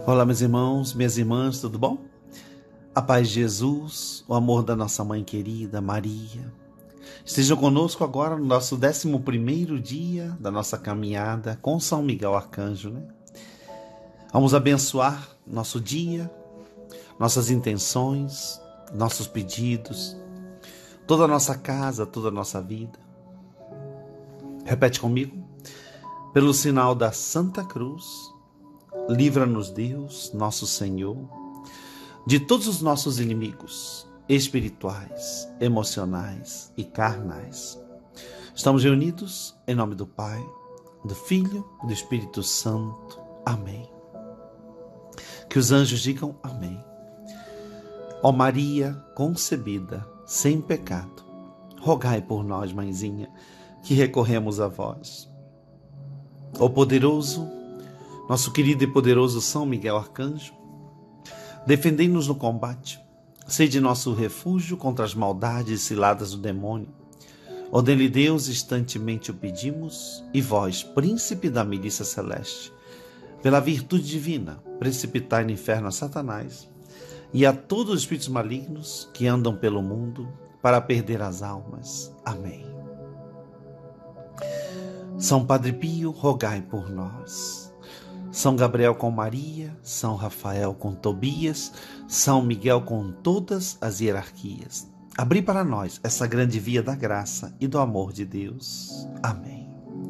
Olá, meus irmãos, minhas irmãs, tudo bom? A paz de Jesus, o amor da nossa mãe querida, Maria, estejam conosco agora no nosso 11º dia da nossa caminhada com São Miguel Arcanjo, né? Vamos abençoar nosso dia, nossas intenções, nossos pedidos, toda a nossa casa, toda a nossa vida. Repete comigo. Pelo sinal da Santa Cruz, livra-nos Deus, nosso Senhor, de todos os nossos inimigos espirituais, emocionais e carnais. Estamos reunidos em nome do Pai, do Filho e do Espírito Santo. Amém. Que os anjos digam amém. Ó Maria concebida sem pecado, rogai por nós, mãezinha, que recorremos a vós. Ó poderoso, nosso querido e poderoso São Miguel Arcanjo, defendei-nos no combate, sede nosso refúgio contra as maldades e ciladas do demônio. Ordene Deus, instantemente o pedimos, e vós, príncipe da milícia celeste, pela virtude divina, precipitai no inferno a Satanás e a todos os espíritos malignos que andam pelo mundo para perder as almas. Amém. São Padre Pio, rogai por nós. São Gabriel com Maria, São Rafael com Tobias, São Miguel com todas as hierarquias. Abri para nós essa grande via da graça e do amor de Deus. Amém.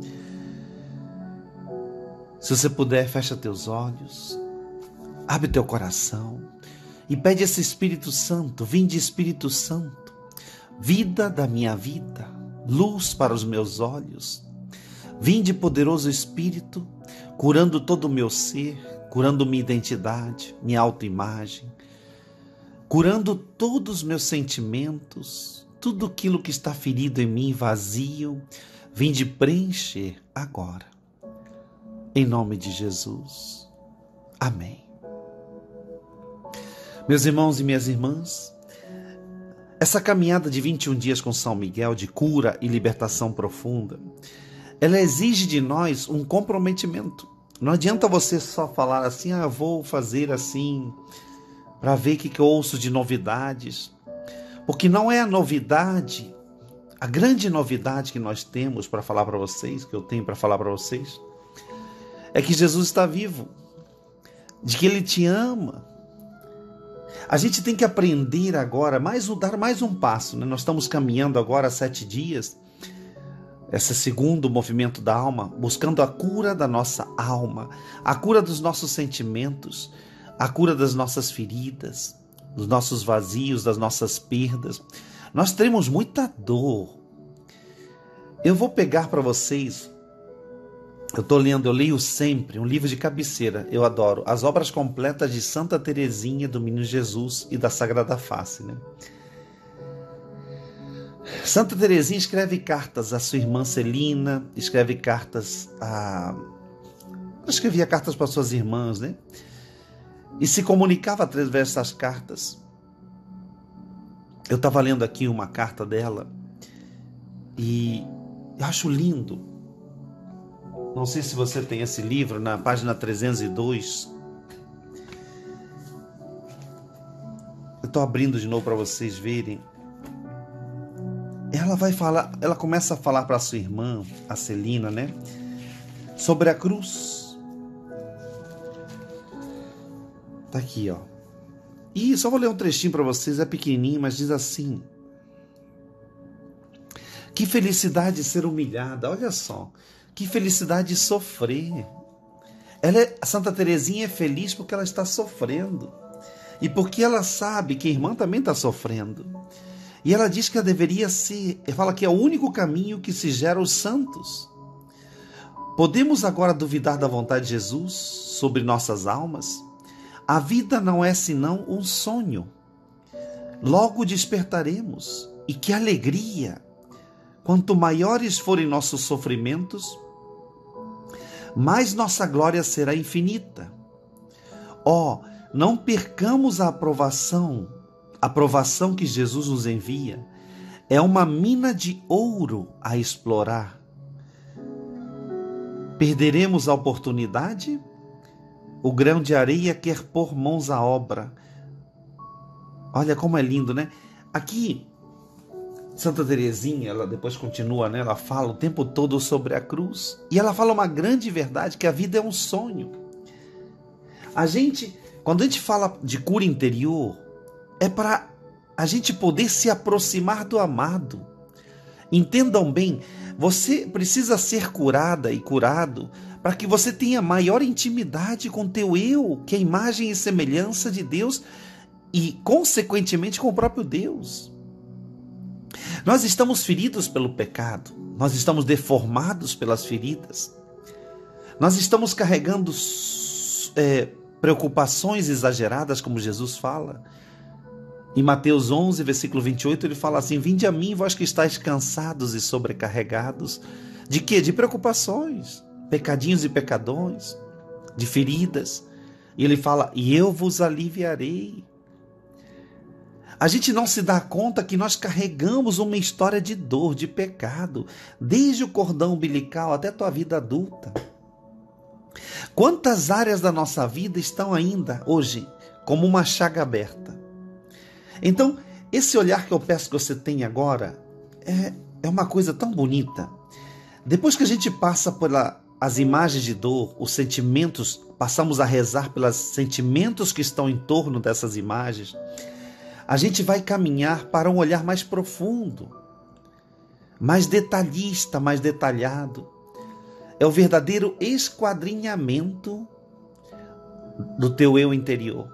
Se você puder, fecha teus olhos, abre teu coração e pede esse Espírito Santo, vinde Espírito Santo, vida da minha vida, luz para os meus olhos. Vinde, poderoso Espírito, curando todo o meu ser, curando minha identidade, minha autoimagem, curando todos os meus sentimentos, tudo aquilo que está ferido em mim, vazio. Vinde preencher agora. Em nome de Jesus. Amém. Meus irmãos e minhas irmãs, essa caminhada de 21 dias com São Miguel, de cura e libertação profunda, ela exige de nós um comprometimento. Não adianta você só falar assim, eu vou fazer assim, para ver o que eu ouço de novidades. Porque não é a novidade, a grande novidade que nós temos para falar para vocês, que eu tenho para falar para vocês, é que Jesus está vivo, de que Ele te ama. A gente tem que aprender agora, dar mais um passo, né? Nós estamos caminhando agora há 7 dias, esse segundo movimento da alma, buscando a cura da nossa alma, a cura dos nossos sentimentos, a cura das nossas feridas, dos nossos vazios, das nossas perdas. Nós temos muita dor. Eu vou pegar para vocês, eu leio sempre um livro de cabeceira, eu adoro, As Obras Completas de Santa Teresinha do Menino Jesus e da Sagrada Face, né? Santa Teresinha escreve cartas à sua irmã Celina, escrevia cartas para suas irmãs, né? E se comunicava através dessas cartas. Eu estava lendo aqui uma carta dela e eu acho lindo. Não sei se você tem esse livro, na página 302. Eu estou abrindo de novo para vocês verem. Ela começa a falar para sua irmã, a Celina, né? Sobre a cruz. Tá aqui, ó. E só vou ler um trechinho para vocês, é pequenininho, mas diz assim: que felicidade ser humilhada, olha só. Que felicidade sofrer. A Santa Teresinha é feliz porque ela está sofrendo. E porque ela sabe que a irmã também está sofrendo. E ela diz que ela deveria ser, fala que é o único caminho que se gera os santos. Podemos agora duvidar da vontade de Jesus sobre nossas almas? A vida não é senão um sonho. Logo despertaremos. E que alegria! Quanto maiores forem nossos sofrimentos, mais nossa glória será infinita. Não percamos a aprovação que Jesus nos envia. É uma mina de ouro a explorar. Perderemos a oportunidade? o grão de areia quer pôr mãos à obra. Olha como é lindo, né? Aqui, Santa Teresinha, ela depois continua, né? Ela fala o tempo todo sobre a cruz. E ela fala uma grande verdade, que a vida é um sonho. Quando a gente fala de cura interior, é para a gente poder se aproximar do amado. Entendam bem, você precisa ser curada e curado para que você tenha maior intimidade com teu eu, que é a imagem e semelhança de Deus e, consequentemente, com o próprio Deus. Nós estamos feridos pelo pecado, nós estamos deformados pelas feridas, nós estamos carregando preocupações exageradas, como Jesus fala. Em Mateus 11, versículo 28, ele fala assim: vinde a mim, vós que estáis cansados e sobrecarregados. De quê? De preocupações, pecadinhos e pecadões, de feridas. E ele fala: e eu vos aliviarei. A gente não se dá conta que nós carregamos uma história de dor, de pecado, desde o cordão umbilical até a tua vida adulta. Quantas áreas da nossa vida estão ainda, hoje, como uma chaga aberta? Então, esse olhar que eu peço que você tenha agora é uma coisa tão bonita. Depois que a gente passa pelas imagens de dor, os sentimentos, passamos a rezar pelos sentimentos que estão em torno dessas imagens, a gente vai caminhar para um olhar mais profundo, mais detalhista, mais detalhado. É o verdadeiro esquadrinhamento do teu eu interior.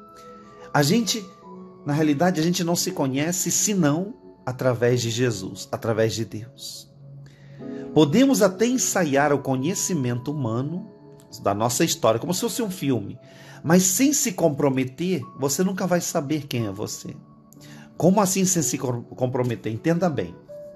Na realidade, a gente não se conhece senão através de Jesus, através de Deus. Podemos até ensaiar o conhecimento humano da nossa história, como se fosse um filme, mas sem se comprometer, você nunca vai saber quem é você. Como assim sem se comprometer? Entenda bem.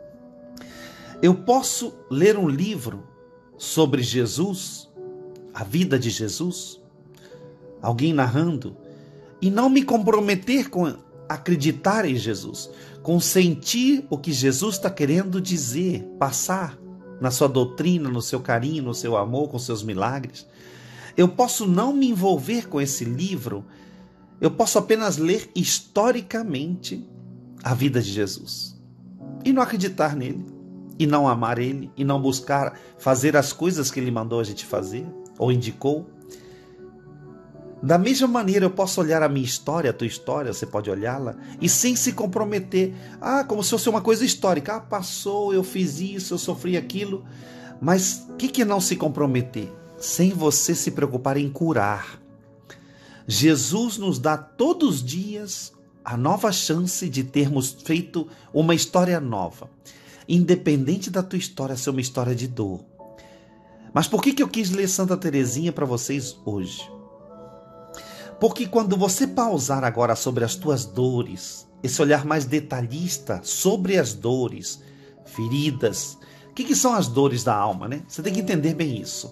Eu posso ler um livro sobre Jesus, a vida de Jesus, alguém narrando, e não me comprometer com acreditar em Jesus, com sentir o que Jesus está querendo dizer, passar na sua doutrina, no seu carinho, no seu amor, com seus milagres. Eu posso não me envolver com esse livro, eu posso apenas ler historicamente a vida de Jesus e não acreditar nele, e não amar ele, e não buscar fazer as coisas que ele mandou a gente fazer, ou indicou. Da mesma maneira, eu posso olhar a minha história, a tua história, você pode olhá-la, e sem se comprometer, como se fosse uma coisa histórica. Passou, eu fiz isso, eu sofri aquilo. Mas o que é não se comprometer? Sem você se preocupar em curar. Jesus nos dá todos os dias a nova chance de termos feito uma história nova. Independente da tua história ser uma história de dor. Mas por que eu quis ler Santa Teresinha para vocês hoje? Porque quando você pausar agora sobre as tuas dores, esse olhar mais detalhista sobre as dores, feridas, o que são as dores da alma, né? Você tem que entender bem isso.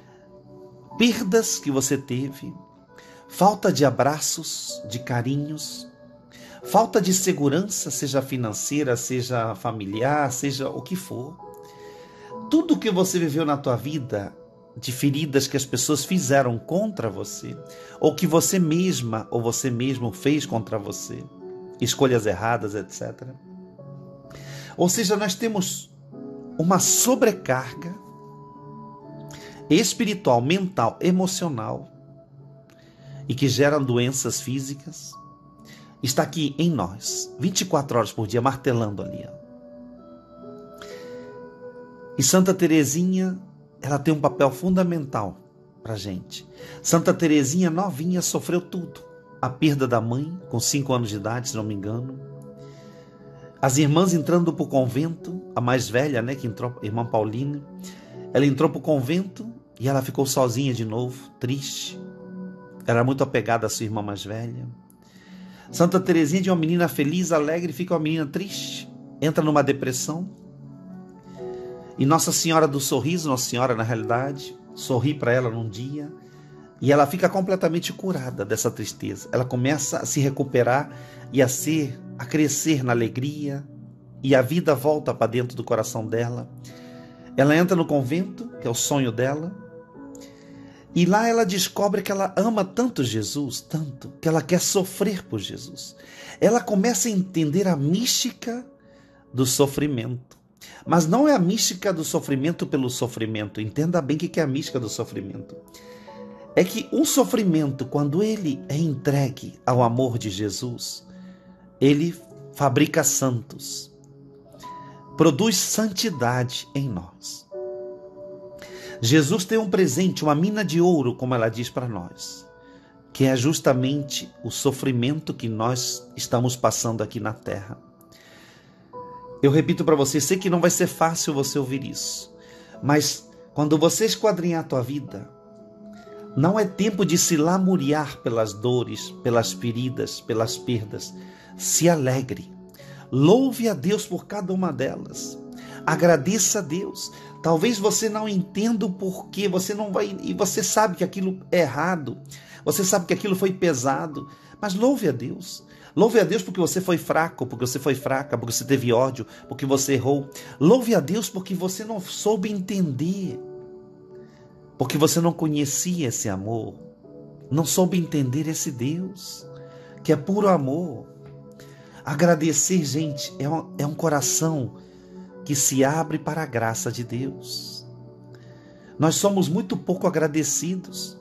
Perdas que você teve, falta de abraços, de carinhos, falta de segurança, seja financeira, seja familiar, seja o que for. Tudo que você viveu na tua vida, de feridas que as pessoas fizeram contra você, ou que você mesma ou você mesmo fez contra você, escolhas erradas, etc. Ou seja, nós temos uma sobrecarga espiritual, mental, emocional, e que geram doenças físicas, está aqui em nós, 24 horas por dia, martelando ali. E Santa Teresinha, ela tem um papel fundamental para a gente. Santa Teresinha, novinha, sofreu tudo. A perda da mãe, com 5 anos de idade, se não me engano. As irmãs entrando para o convento, a mais velha, né, que entrou, a irmã Paulina, ela entrou para o convento e ela ficou sozinha de novo, triste. Era muito apegada à sua irmã mais velha. Santa Teresinha, de uma menina feliz, alegre, fica uma menina triste, entra numa depressão. E Nossa Senhora do Sorriso, Nossa Senhora, na realidade, sorri para ela num dia e ela fica completamente curada dessa tristeza. Ela começa a se recuperar e a crescer na alegria, e a vida volta para dentro do coração dela. Ela entra no convento, que é o sonho dela, E lá ela descobre que ela ama tanto Jesus, tanto, que ela quer sofrer por Jesus. Ela começa a entender a mística do sofrimento. Mas não é a mística do sofrimento pelo sofrimento. Entenda bem o que é a mística do sofrimento. É que um sofrimento, quando ele é entregue ao amor de Jesus, ele fabrica santos, produz santidade em nós. Jesus tem um presente, uma mina de ouro, como ela diz para nós, que é justamente o sofrimento que nós estamos passando aqui na terra. Eu repito para você, sei que não vai ser fácil você ouvir isso, mas quando você esquadrinhar a tua vida, não é tempo de se lamuriar pelas dores, pelas feridas, pelas perdas. Se alegre, louve a Deus por cada uma delas, agradeça a Deus. Talvez você não entenda o porquê, você não vai, e você sabe que aquilo é errado, você sabe que aquilo foi pesado, mas louve a Deus. Louve a Deus porque você foi fraco, porque você foi fraca, porque você teve ódio, porque você errou. Louve a Deus porque você não soube entender, porque você não conhecia esse amor, não soube entender esse Deus, que é puro amor. Agradecer, gente, é um coração que se abre para a graça de Deus. Nós somos muito pouco agradecidos.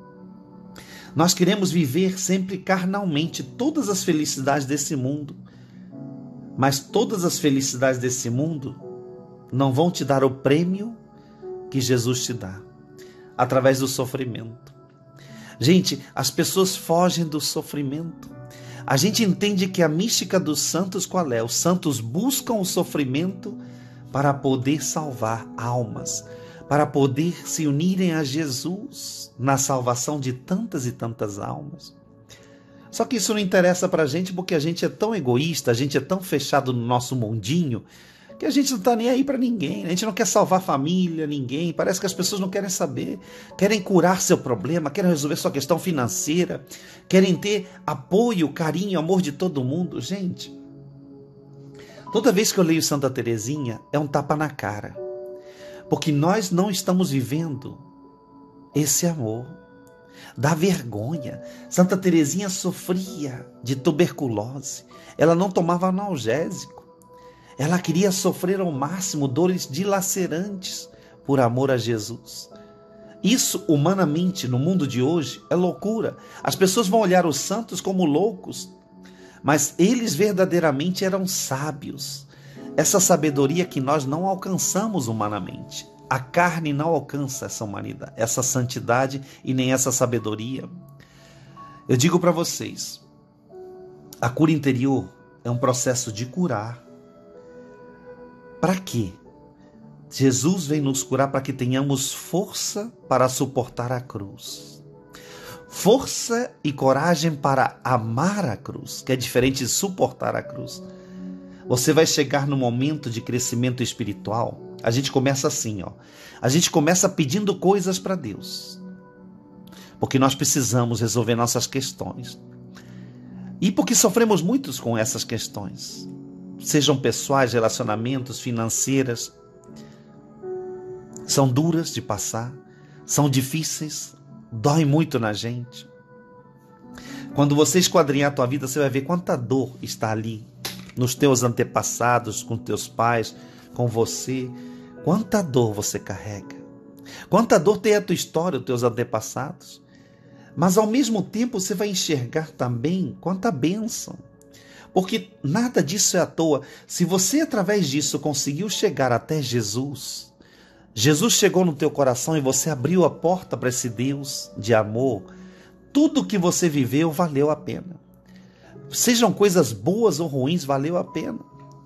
Nós queremos viver sempre carnalmente todas as felicidades desse mundo, mas todas as felicidades desse mundo não vão te dar o prêmio que Jesus te dá, através do sofrimento. Gente, as pessoas fogem do sofrimento. A gente entende que a mística dos santos qual é? Os santos buscam o sofrimento para poder salvar almas, para poder se unirem a Jesus na salvação de tantas e tantas almas. Só que isso não interessa para a gente porque a gente é tão egoísta, a gente é tão fechado no nosso mundinho, que a gente não está nem aí para ninguém. A gente não quer salvar família, ninguém. Parece que as pessoas não querem saber. Querem curar seu problema, querem resolver sua questão financeira, querem ter apoio, carinho, amor de todo mundo. Gente, toda vez que eu leio Santa Teresinha, é um tapa na cara. Porque nós não estamos vivendo esse amor. Dá vergonha. Santa Teresinha sofria de tuberculose. Ela não tomava analgésico. Ela queria sofrer ao máximo dores dilacerantes por amor a Jesus. Isso, humanamente, no mundo de hoje, é loucura. As pessoas vão olhar os santos como loucos, mas eles verdadeiramente eram sábios. Essa sabedoria que nós não alcançamos humanamente. A carne não alcança essa humanidade, essa santidade e nem essa sabedoria. Eu digo para vocês, a cura interior é um processo de curar. Para quê? Jesus vem nos curar para que tenhamos força para suportar a cruz. Força e coragem para amar a cruz, que é diferente de suportar a cruz. Você vai chegar no momento de crescimento espiritual. A gente começa assim, ó. A gente começa pedindo coisas para Deus, porque nós precisamos resolver nossas questões. E porque sofremos muitos com essas questões, sejam pessoais, relacionamentos, financeiras. São duras de passar, são difíceis, doem muito na gente. Quando você esquadrinhar a tua vida, você vai ver quanta dor está ali, nos teus antepassados, com teus pais, com você. Quanta dor você carrega. Quanta dor tem a tua história, os teus antepassados. Mas ao mesmo tempo você vai enxergar também quanta bênção. Porque nada disso é à toa. Se você através disso conseguiu chegar até Jesus, Jesus chegou no teu coração e você abriu a porta para esse Deus de amor, tudo que você viveu valeu a pena. Sejam coisas boas ou ruins, valeu a pena.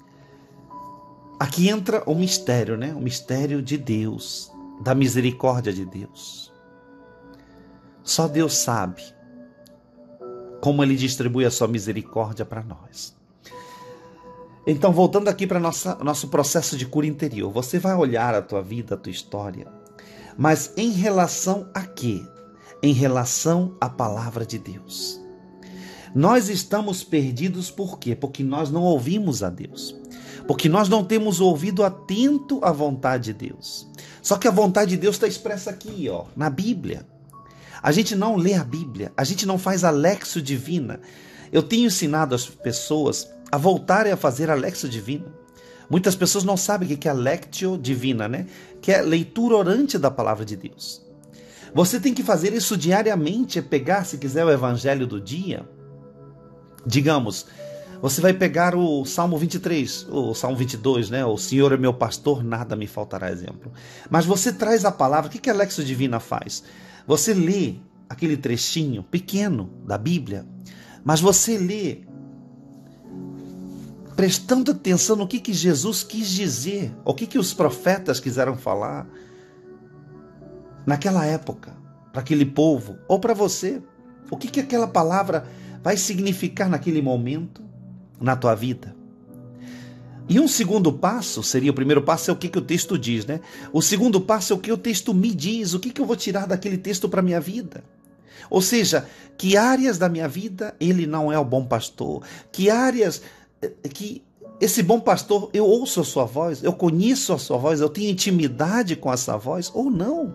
Aqui entra o mistério, né? O mistério de Deus, da misericórdia de Deus. Só Deus sabe como Ele distribui a sua misericórdia para nós. Então, voltando aqui para nosso processo de cura interior, você vai olhar a tua vida, a tua história, mas em relação a quê? Em relação à palavra de Deus. Nós estamos perdidos por quê? Porque nós não ouvimos a Deus. Porque nós não temos o ouvido atento à vontade de Deus. Só que a vontade de Deus está expressa aqui, ó, na Bíblia. A gente não lê a Bíblia, a gente não faz a Lexio Divina. Eu tenho ensinado as pessoas a voltarem a fazer a Lexio Divina. Muitas pessoas não sabem o que é a Lectio Divina, né? Que é leitura orante da palavra de Deus. Você tem que fazer isso diariamente, pegar, se quiser, o evangelho do dia. Digamos, você vai pegar o Salmo 23, o Salmo 22, né? O Senhor é meu pastor, nada me faltará, exemplo. Mas você traz a palavra, o que a Lexio Divina faz? Você lê aquele trechinho pequeno da Bíblia, mas você lê prestando atenção no que Jesus quis dizer, o que os profetas quiseram falar naquela época, para aquele povo, ou para você. O que aquela palavra vai significar naquele momento, na tua vida. E um segundo passo seria, o primeiro passo é o que o texto diz, né? O segundo passo é o que o texto me diz, o que eu vou tirar daquele texto para a minha vida. Ou seja, que áreas da minha vida ele não é o bom pastor, que áreas que esse bom pastor, eu ouço a sua voz, eu conheço a sua voz, eu tenho intimidade com essa voz, ou não.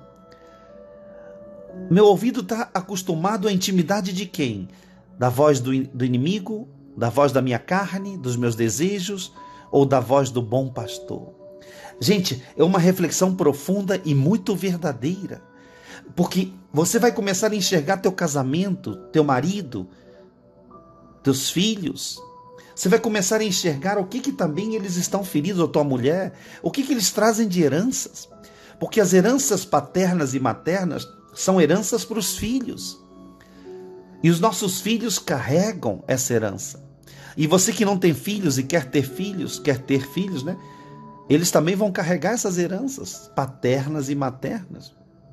Meu ouvido está acostumado à intimidade de quem? Da voz do inimigo, da voz da minha carne, dos meus desejos, ou da voz do bom pastor? Gente, é uma reflexão profunda e muito verdadeira, porque você vai começar a enxergar teu casamento, teu marido, teus filhos. Você vai começar a enxergar o que também eles estão feridos, ou tua mulher, o que eles trazem de heranças. Porque as heranças paternas e maternas são heranças para os filhos. E os nossos filhos carregam essa herança. E você que não tem filhos e quer ter filhos, né? Eles também vão carregar essas heranças paternas e maternas.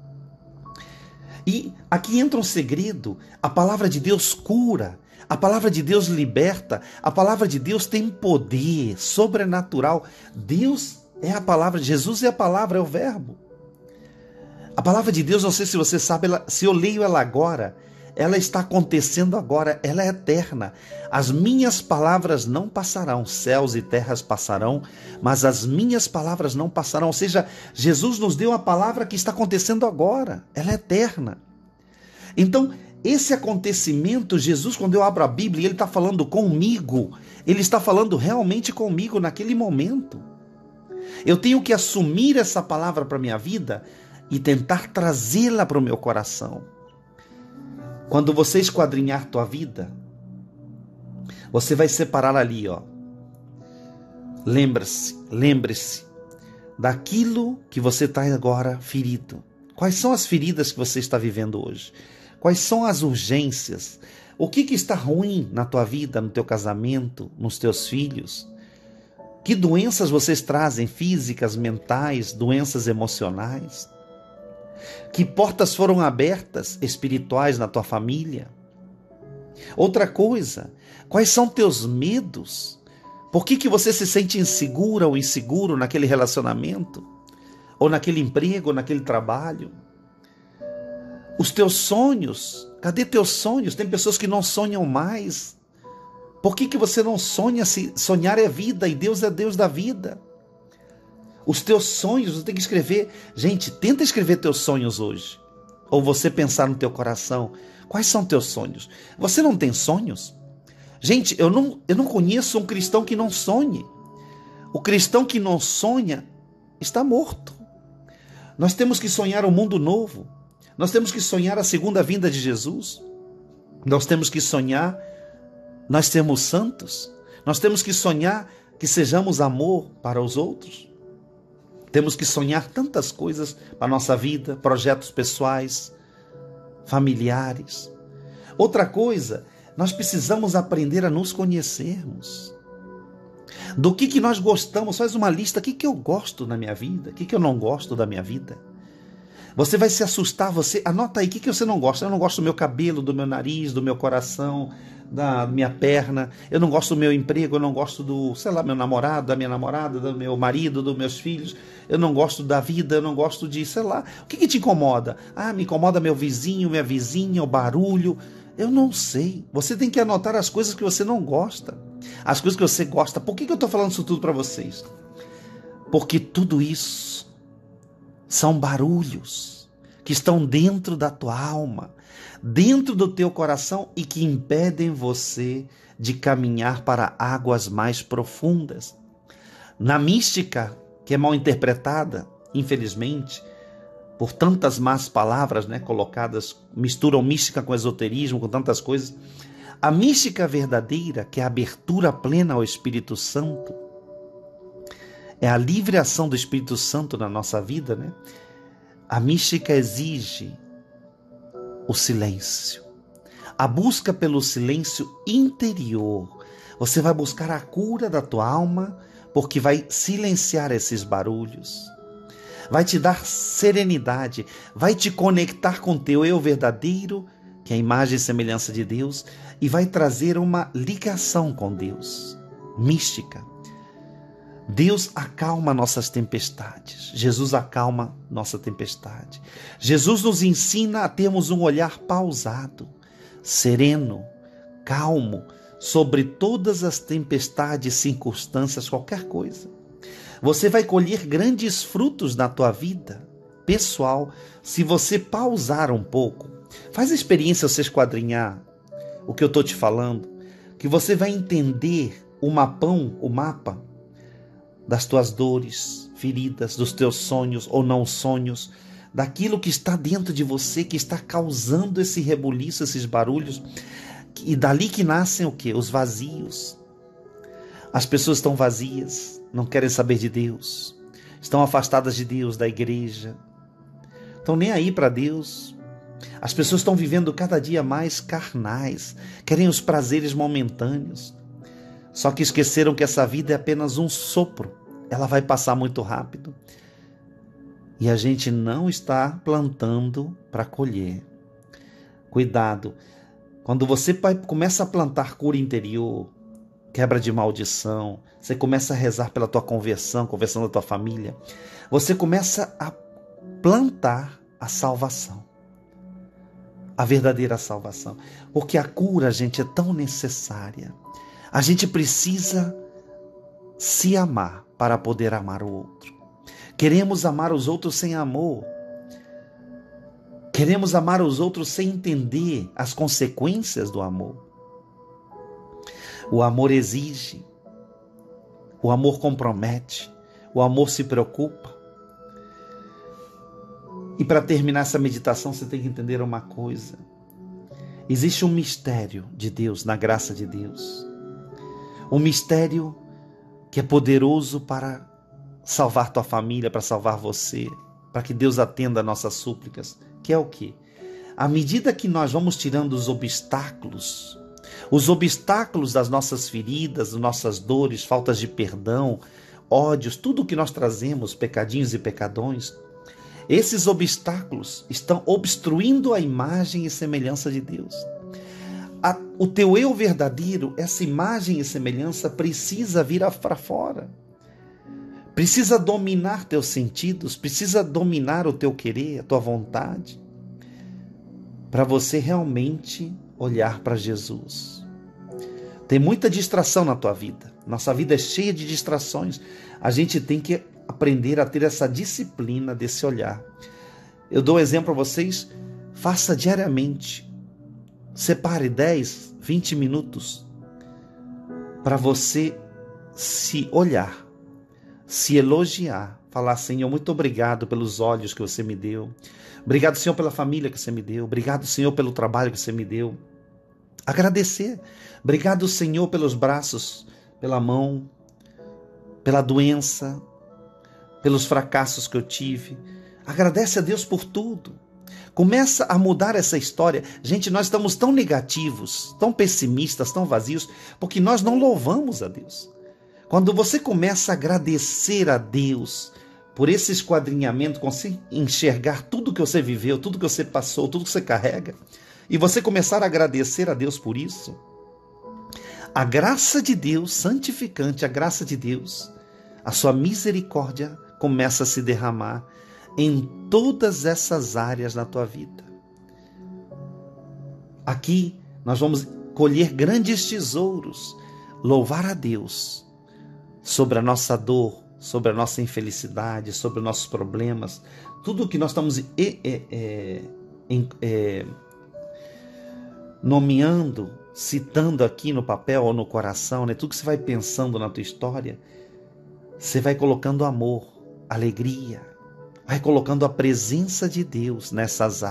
E aqui entra um segredo: a palavra de Deus cura, a palavra de Deus liberta, a palavra de Deus tem poder sobrenatural. Deus é a palavra, Jesus é a palavra, é o verbo. A palavra de Deus, não sei se você sabe, se eu leio ela agora, ela está acontecendo agora, ela é eterna. As minhas palavras não passarão, céus e terras passarão, mas as minhas palavras não passarão. Ou seja, Jesus nos deu a palavra que está acontecendo agora, ela é eterna. Então, esse acontecimento, Jesus, quando eu abro a Bíblia, ele está falando comigo, ele está falando realmente comigo naquele momento. Eu tenho que assumir essa palavra para a minha vida e tentar trazê-la para o meu coração. Quando você esquadrinhar tua vida, você vai separar ali, ó. Lembre-se daquilo que você está agora ferido. Quais são as feridas que você está vivendo hoje? Quais são as urgências? O que está ruim na tua vida, no teu casamento, nos teus filhos? Que doenças vocês trazem, físicas, mentais, doenças emocionais? Que portas foram abertas, espirituais, na tua família? Outra coisa, quais são teus medos? Por que você se sente insegura ou inseguro naquele relacionamento? Ou naquele emprego, ou naquele trabalho? Os teus sonhos, cadê teus sonhos? Tem pessoas que não sonham mais. Por que você não sonha? Se sonhar é vida e Deus é Deus da vida. Os teus sonhos, você tem que escrever. Gente, tenta escrever teus sonhos hoje. Ou você pensar no teu coração. Quais são teus sonhos? Você não tem sonhos? Gente, eu não conheço um cristão que não sonhe. O cristão que não sonha está morto. Nós temos que sonhar um mundo novo. Nós temos que sonhar a segunda vinda de Jesus. Nós temos que sonhar nós sermos santos. Nós temos que sonhar que sejamos amor para os outros. Temos que sonhar tantas coisas para a nossa vida, projetos pessoais, familiares. Outra coisa, nós precisamos aprender a nos conhecermos. Do que nós gostamos, faz uma lista. O que eu gosto na minha vida, o que eu não gosto da minha vida. Você vai se assustar, anota aí, o que você não gosta? Eu não gosto do meu cabelo, do meu nariz, do meu coração, da minha perna, eu não gosto do meu emprego, eu não gosto do, meu namorado, da minha namorada, do meu marido, dos meus filhos, eu não gosto da vida, eu não gosto de, o que te incomoda? Me incomoda meu vizinho, minha vizinha, o barulho, eu não sei. Você tem que anotar as coisas que você não gosta, as coisas que você gosta. Por que eu estou falando isso tudo para vocês? Porque tudo isso são barulhos que estão dentro da tua alma, dentro do teu coração e que impedem você de caminhar para águas mais profundas. Na mística, que é mal interpretada, infelizmente, por tantas más palavras, colocadas, misturam mística com esoterismo, com tantas coisas. A mística verdadeira, que é a abertura plena ao Espírito Santo, é a livre ação do Espírito Santo na nossa vida, A mística exige o silêncio. A busca pelo silêncio interior. Você vai buscar a cura da tua alma, porque vai silenciar esses barulhos. Vai te dar serenidade, vai te conectar com teu eu verdadeiro, que é a imagem e semelhança de Deus, e vai trazer uma ligação com Deus. Mística. Deus acalma nossas tempestades. Jesus acalma nossa tempestade. Jesus nos ensina a termos um olhar pausado, sereno, calmo, sobre todas as tempestades, circunstâncias, qualquer coisa. Você vai colher grandes frutos na tua vida pessoal se você pausar um pouco. Faz a experiência você esquadrinhar o que eu estou te falando, que você vai entender o mapa das tuas dores, feridas, dos teus sonhos ou não sonhos, daquilo que está dentro de você, que está causando esse rebuliço, esses barulhos, e dali que nascem o quê? Os vazios. As pessoas estão vazias, não querem saber de Deus, estão afastadas de Deus, da igreja, estão nem aí para Deus. As pessoas estão vivendo cada dia mais carnais, querem os prazeres momentâneos, só que esqueceram que essa vida é apenas um sopro, ela vai passar muito rápido. E a gente não está plantando para colher. Cuidado, quando você começa a plantar cura interior, quebra de maldição, você começa a rezar pela tua conversão da tua família, você começa a plantar a salvação, a verdadeira salvação, porque a cura, gente, é tão necessária. A gente precisa se amar para poder amar o outro. Queremos amar os outros sem amor. Queremos amar os outros sem entender as consequências do amor. O amor exige, o amor compromete, o amor se preocupa. E para terminar essa meditação, você tem que entender uma coisa. Existe um mistério de Deus, na graça de Deus. Um mistério que é poderoso para salvar tua família, para salvar você, para que Deus atenda a nossas súplicas, que é o quê? À medida que nós vamos tirando os obstáculos das nossas feridas, das nossas dores, faltas de perdão, ódios, tudo o que nós trazemos, pecadinhos e pecadões, esses obstáculos estão obstruindo a imagem e semelhança de Deus. O teu eu verdadeiro, essa imagem e semelhança precisa vir para fora. Precisa dominar teus sentidos, precisa dominar o teu querer, a tua vontade, para você realmente olhar para Jesus. Tem muita distração na tua vida. Nossa vida é cheia de distrações. A gente tem que aprender a ter essa disciplina desse olhar. Eu dou um exemplo a vocês. Faça diariamente. Separe 10, 20 minutos para você se olhar, se elogiar, falar: Senhor, muito obrigado pelos olhos que você me deu. Obrigado, Senhor, pela família que você me deu. Obrigado, Senhor, pelo trabalho que você me deu. Agradecer. Obrigado, Senhor, pelos braços, pela mão, pela doença, pelos fracassos que eu tive. Agradece a Deus por tudo. Começa a mudar essa história. Gente, nós estamos tão negativos, tão pessimistas, tão vazios, porque nós não louvamos a Deus. Quando você começa a agradecer a Deus por esse esquadrinhamento, consegue enxergar tudo que você viveu, tudo que você passou, tudo que você carrega, e você começar a agradecer a Deus por isso, a graça de Deus santificante, a graça de Deus, a sua misericórdia começa a se derramar em todas essas áreas na tua vida. Aqui nós vamos colher grandes tesouros, louvar a Deus sobre a nossa dor, sobre a nossa infelicidade, sobre os nossos problemas, tudo que nós estamos nomeando, citando aqui no papel ou no coração, né? Tudo que você vai pensando na tua história, você vai colocando amor, alegria, vai colocando a presença de Deus nessas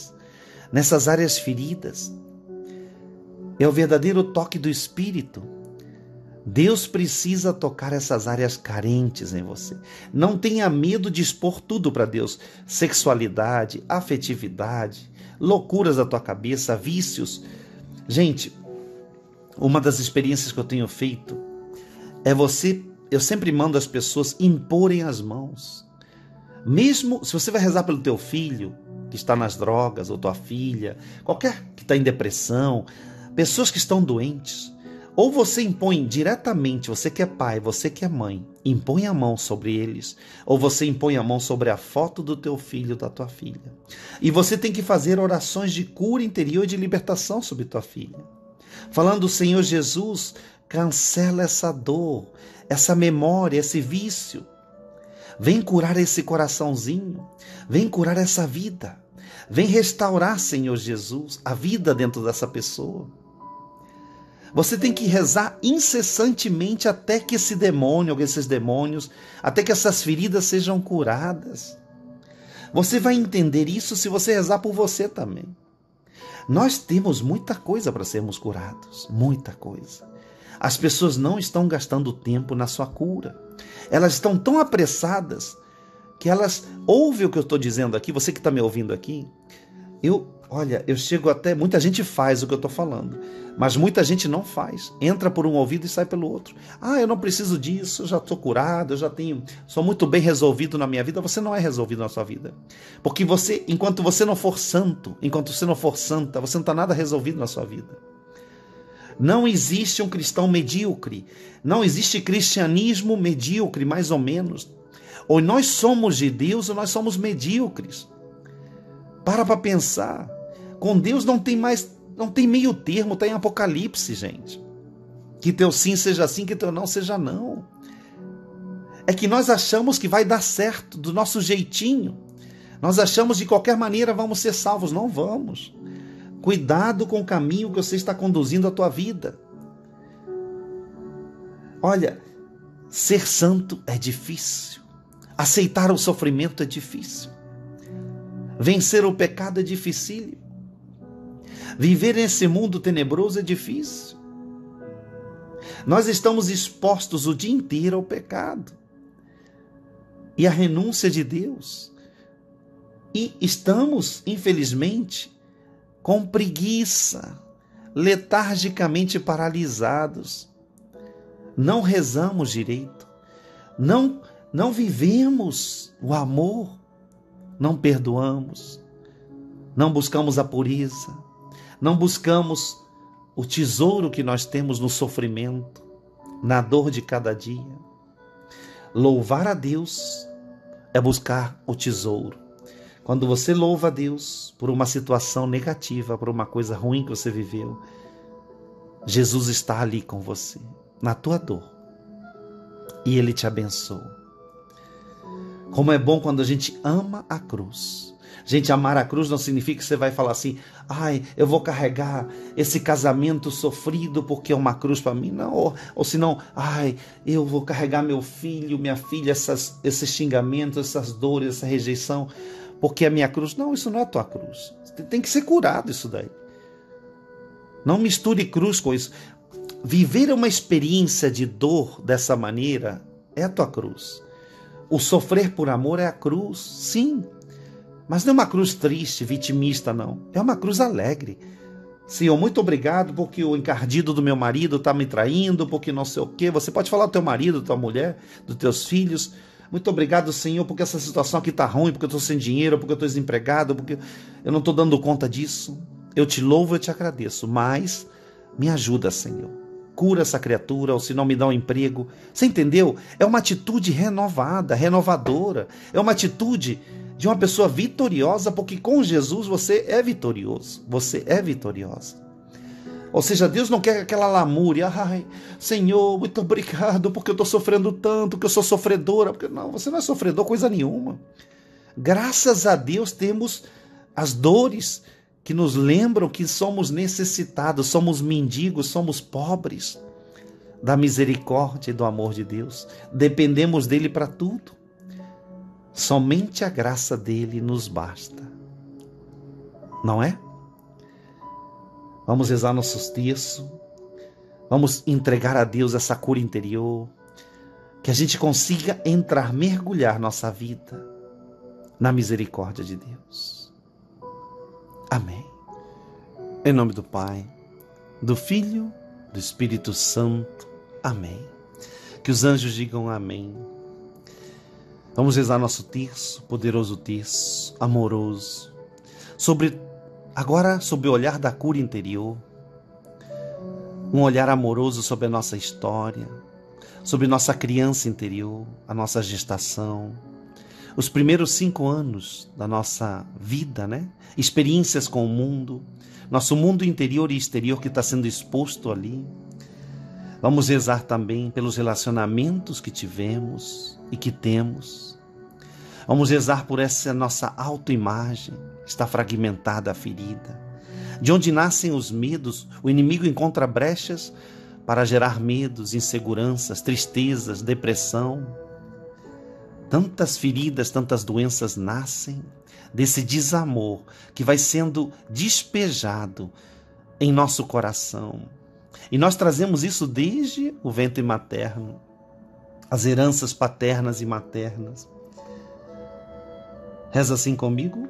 áreas feridas. É o verdadeiro toque do Espírito. Deus precisa tocar essas áreas carentes em você. Não tenha medo de expor tudo para Deus. Sexualidade, afetividade, loucuras da tua cabeça, vícios. Gente, uma das experiências que eu tenho feito é eu sempre mando as pessoas imporem as mãos. Mesmo se você vai rezar pelo teu filho, que está nas drogas, ou tua filha, qualquer que está em depressão, pessoas que estão doentes, ou você impõe diretamente, você que é pai, você que é mãe, impõe a mão sobre eles, ou você impõe a mão sobre a foto do teu filho, da tua filha. E você tem que fazer orações de cura interior e de libertação sobre tua filha. Falando, Senhor Jesus, cancela essa dor, essa memória, esse vício. Vem curar esse coraçãozinho, vem curar essa vida. Vem restaurar, Senhor Jesus, a vida dentro dessa pessoa. Você tem que rezar incessantemente até que esse demônio, esses demônios, até que essas feridas sejam curadas. Você vai entender isso se você rezar por você também. Nós temos muita coisa para sermos curados, muita coisa. As pessoas não estão gastando tempo na sua cura. Elas estão tão apressadas que elas ouvem o que eu estou dizendo aqui, você que está me ouvindo aqui. Eu chego até, muita gente faz o que eu estou falando, mas muita gente não faz. Entra por um ouvido e sai pelo outro. Eu não preciso disso, eu já estou curado, sou muito bem resolvido na minha vida. Você não é resolvido na sua vida. Porque enquanto você não for santo, enquanto você não for santa, você não está nada resolvido na sua vida. Não existe um cristão medíocre. Não existe cristianismo medíocre, mais ou menos. Ou nós somos de Deus ou nós somos medíocres. Para pensar. Com Deus não tem meio termo, está em Apocalipse, gente. Que teu sim seja sim, que teu não seja não. É que nós achamos que vai dar certo do nosso jeitinho. Nós achamos de qualquer maneira vamos ser salvos. Não vamos. Cuidado com o caminho que você está conduzindo a tua vida. Olha, ser santo é difícil. Aceitar o sofrimento é difícil. Vencer o pecado é dificílimo. Viver nesse mundo tenebroso é difícil. Nós estamos expostos o dia inteiro ao pecado e à renúncia de Deus. E estamos, infelizmente, com preguiça, letargicamente paralisados. Não rezamos direito. Não vivemos o amor. Não perdoamos. Não buscamos a pureza. Não buscamos o tesouro que nós temos no sofrimento, na dor de cada dia. Louvar a Deus é buscar o tesouro. Quando você louva a Deus por uma situação negativa, por uma coisa ruim que você viveu, Jesus está ali com você, na tua dor. E Ele te abençoa. Como é bom quando a gente ama a cruz. Gente, amar a cruz não significa que você vai falar assim, eu vou carregar esse casamento sofrido porque é uma cruz para mim. Não, ou senão, eu vou carregar meu filho, minha filha, esses xingamentos, essas dores, essa rejeição, porque é a minha cruz. Não, isso não é a tua cruz. Tem que ser curado isso daí. Não misture cruz com isso. Viver uma experiência de dor dessa maneira é a tua cruz. O sofrer por amor é a cruz, sim. Mas não é uma cruz triste, vitimista, não. É uma cruz alegre. Senhor, muito obrigado porque o encardido do meu marido está me traindo, porque não sei o quê. Você pode falar do teu marido, da tua mulher, dos teus filhos. Muito obrigado, Senhor, porque essa situação aqui está ruim, porque eu estou sem dinheiro, porque eu estou desempregado, porque eu não estou dando conta disso. Eu te louvo, eu te agradeço, mas me ajuda, Senhor. Cura essa criatura, ou se não me dá um emprego. Você entendeu? É uma atitude renovada, renovadora. É uma atitude de uma pessoa vitoriosa, porque com Jesus você é vitorioso. Você é vitoriosa. Ou seja, Deus não quer aquela lamúria. Ai, Senhor, muito obrigado porque eu estou sofrendo tanto, que eu sou sofredora. Porque não, você não é sofredor coisa nenhuma. Graças a Deus temos as dores que nos lembram que somos necessitados, somos mendigos, somos pobres da misericórdia e do amor de Deus. Dependemos dele para tudo. Somente a graça dele nos basta. Não é? Vamos rezar nossos textos. Vamos entregar a Deus essa cura interior. Que a gente consiga entrar, mergulhar nossa vida na misericórdia de Deus. Amém. Em nome do Pai, do Filho, do Espírito Santo. Amém. Que os anjos digam amém. Vamos rezar nosso terço, poderoso terço, amoroso. Agora, sob o olhar da cura interior. Um olhar amoroso sobre a nossa história, sobre nossa criança interior, a nossa gestação. Os primeiros 5 anos da nossa vida, né? Experiências com o mundo, nosso mundo interior e exterior que está sendo exposto ali. Vamos rezar também pelos relacionamentos que tivemos e que temos. Vamos rezar por essa nossa autoimagem, que está fragmentada, ferida. De onde nascem os medos, o inimigo encontra brechas para gerar medos, inseguranças, tristezas, depressão. Tantas feridas, tantas doenças nascem desse desamor que vai sendo despejado em nosso coração. E nós trazemos isso desde o ventre materno, as heranças paternas e maternas. Reza assim comigo.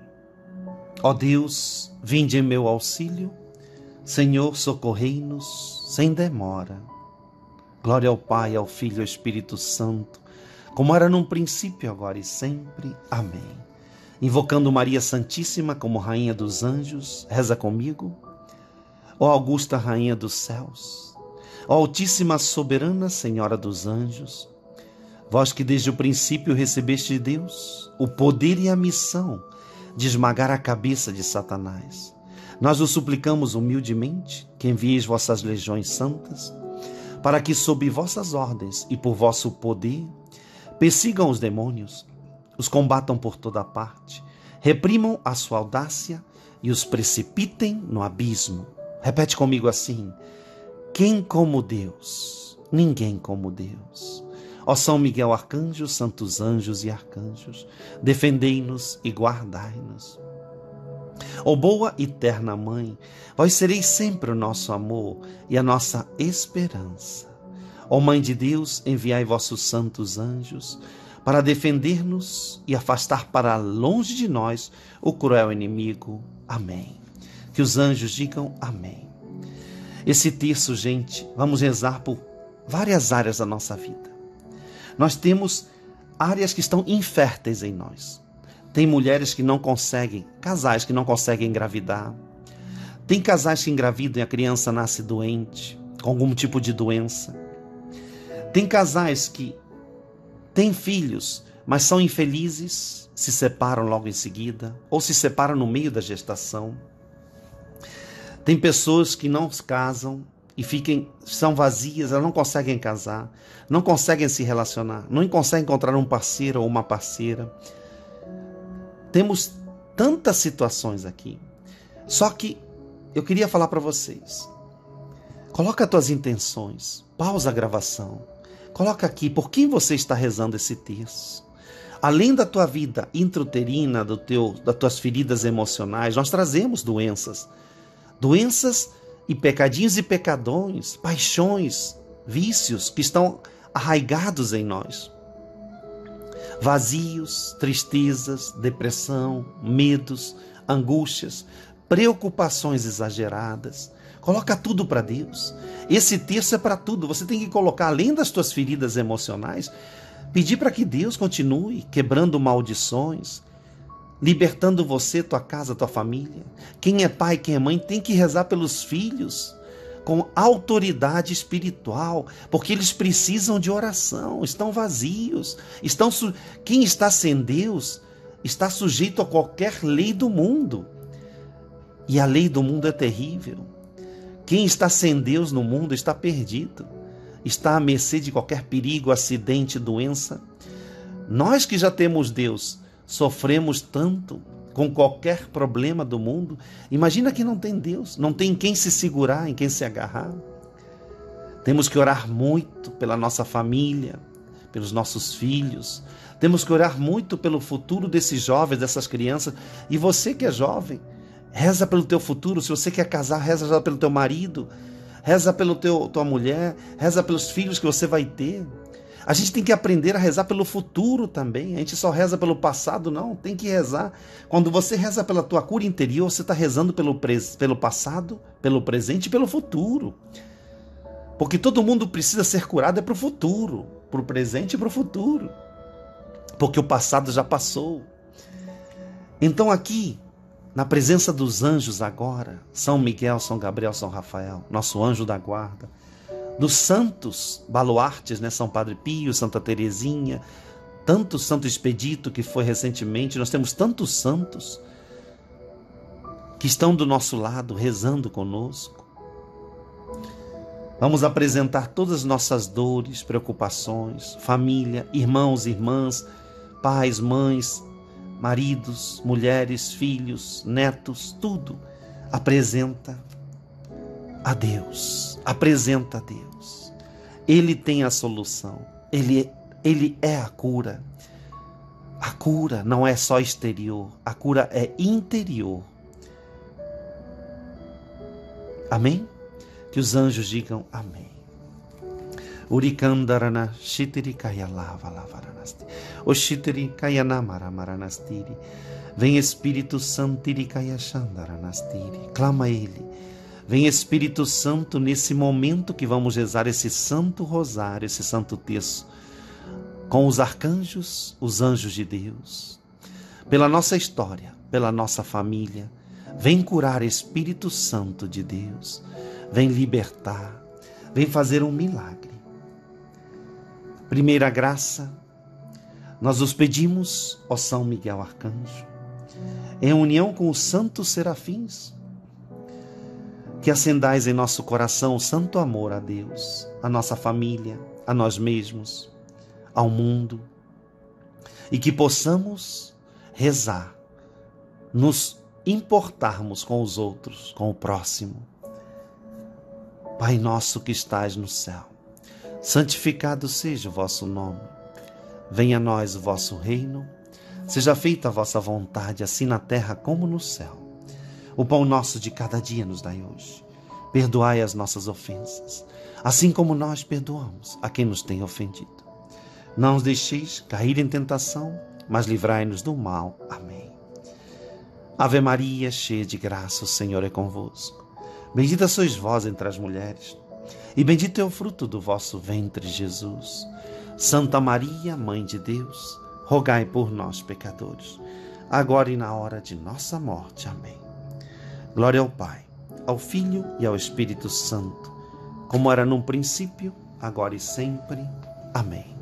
Ó Deus, vinde em meu auxílio, Senhor, socorrei-nos sem demora. Glória ao Pai, ao Filho e ao Espírito Santo, como era num princípio, agora e sempre. Amém. Invocando Maria Santíssima como Rainha dos Anjos, reza comigo. Ó Augusta Rainha dos Céus, ó Altíssima Soberana Senhora dos Anjos, vós que desde o princípio recebeste de Deus o poder e a missão de esmagar a cabeça de Satanás, nós o suplicamos humildemente que envieis vossas legiões santas, para que sob vossas ordens e por vosso poder persigam os demônios, os combatam por toda parte, reprimam a sua audácia e os precipitem no abismo. Repete comigo assim: quem como Deus? Ninguém como Deus. Ó São Miguel Arcanjo, santos anjos e arcanjos, defendei-nos e guardai-nos. Ó boa e terna Mãe, vós sereis sempre o nosso amor e a nossa esperança. Ó Mãe de Deus, enviai vossos santos anjos para defender-nos e afastar para longe de nós o cruel inimigo. Amém. Que os anjos digam amém. Esse terço, gente, vamos rezar por várias áreas da nossa vida. Nós temos áreas que estão inférteis em nós. Tem mulheres que não conseguem, casais que não conseguem engravidar. Tem casais que engravidam e a criança nasce doente, com algum tipo de doença. Tem casais que têm filhos, mas são infelizes, se separam logo em seguida, ou se separam no meio da gestação. Tem pessoas que não se casam e são vazias, elas não conseguem casar, não conseguem se relacionar, não conseguem encontrar um parceiro ou uma parceira. Temos tantas situações aqui. Só que eu queria falar para vocês. Coloca as tuas intenções, pausa a gravação. Coloca aqui por quem você está rezando esse terço. Além da tua vida intrauterina, das tuas feridas emocionais, nós trazemos doenças e pecadinhos e pecadões, paixões, vícios que estão arraigados em nós. Vazios, tristezas, depressão, medos, angústias, preocupações exageradas. Coloca tudo para Deus. Esse terço é para tudo. Você tem que colocar, além das tuas feridas emocionais, pedir para que Deus continue quebrando maldições, libertando você, tua casa, tua família. Quem é pai, quem é mãe, tem que rezar pelos filhos com autoridade espiritual, porque eles precisam de oração, estão vazios. Quem está sem Deus está sujeito a qualquer lei do mundo. E a lei do mundo é terrível. Quem está sem Deus no mundo está perdido, está à mercê de qualquer perigo, acidente, doença. Nós que já temos Deus, sofremos tanto com qualquer problema do mundo. Imagina quem não tem Deus, não tem em quem se segurar, em quem se agarrar. Temos que orar muito pela nossa família, pelos nossos filhos. Temos que orar muito pelo futuro desses jovens, dessas crianças. E você que é jovem, reza pelo teu futuro. Se você quer casar, reza já pelo teu marido. Reza pela tua mulher. Reza pelos filhos que você vai ter. A gente tem que aprender a rezar pelo futuro também. A gente só reza pelo passado, não. Tem que rezar. Quando você reza pela tua cura interior, você está rezando pelo passado, pelo presente e pelo futuro. Porque todo mundo precisa ser curado é para o futuro, para o presente e para o futuro. Porque o passado já passou. Então aqui, na presença dos anjos agora, São Miguel, São Gabriel, São Rafael, nosso anjo da guarda, dos santos baluartes, né? São Padre Pio, Santa Teresinha, tanto Santo Expedito que foi recentemente, nós temos tantos santos que estão do nosso lado, rezando conosco. Vamos apresentar todas as nossas dores, preocupações, família, irmãos, irmãs, pais, mães, maridos, mulheres, filhos, netos, tudo. Apresenta a Deus. Apresenta a Deus. Ele tem a solução. Ele é a cura. A cura não é só exterior. A cura é interior. Amém? Que os anjos digam amém. Urikandarana shitiri kayalava lavaranasti. O shitiri kayanamara maranastiri. Vem Espírito Santo irikayashandaranastiri. Clama a Ele. Vem Espírito Santo nesse momento que vamos rezar esse santo rosário, esse santo terço, com os arcanjos, os anjos de Deus. Pela nossa história, pela nossa família, vem curar, Espírito Santo de Deus. Vem libertar, vem fazer um milagre. Primeira graça, nós os pedimos, ó São Miguel Arcanjo, em união com os santos serafins, que acendais em nosso coração o santo amor a Deus, a nossa família, a nós mesmos, ao mundo, e que possamos rezar, nos importarmos com os outros, com o próximo. Pai nosso que estais no céu, santificado seja o vosso nome. Venha a nós o vosso reino. Seja feita a vossa vontade, assim na terra como no céu. O pão nosso de cada dia nos dai hoje. Perdoai as nossas ofensas, assim como nós perdoamos a quem nos tem ofendido. Não os deixeis cair em tentação, mas livrai-nos do mal. Amém. Ave Maria, cheia de graça, o Senhor é convosco. Bendita sois vós entre as mulheres, e bendito é o fruto do vosso ventre, Jesus. Santa Maria, Mãe de Deus, rogai por nós, pecadores, agora e na hora de nossa morte. Amém. Glória ao Pai, ao Filho e ao Espírito Santo, como era num princípio, agora e sempre. Amém.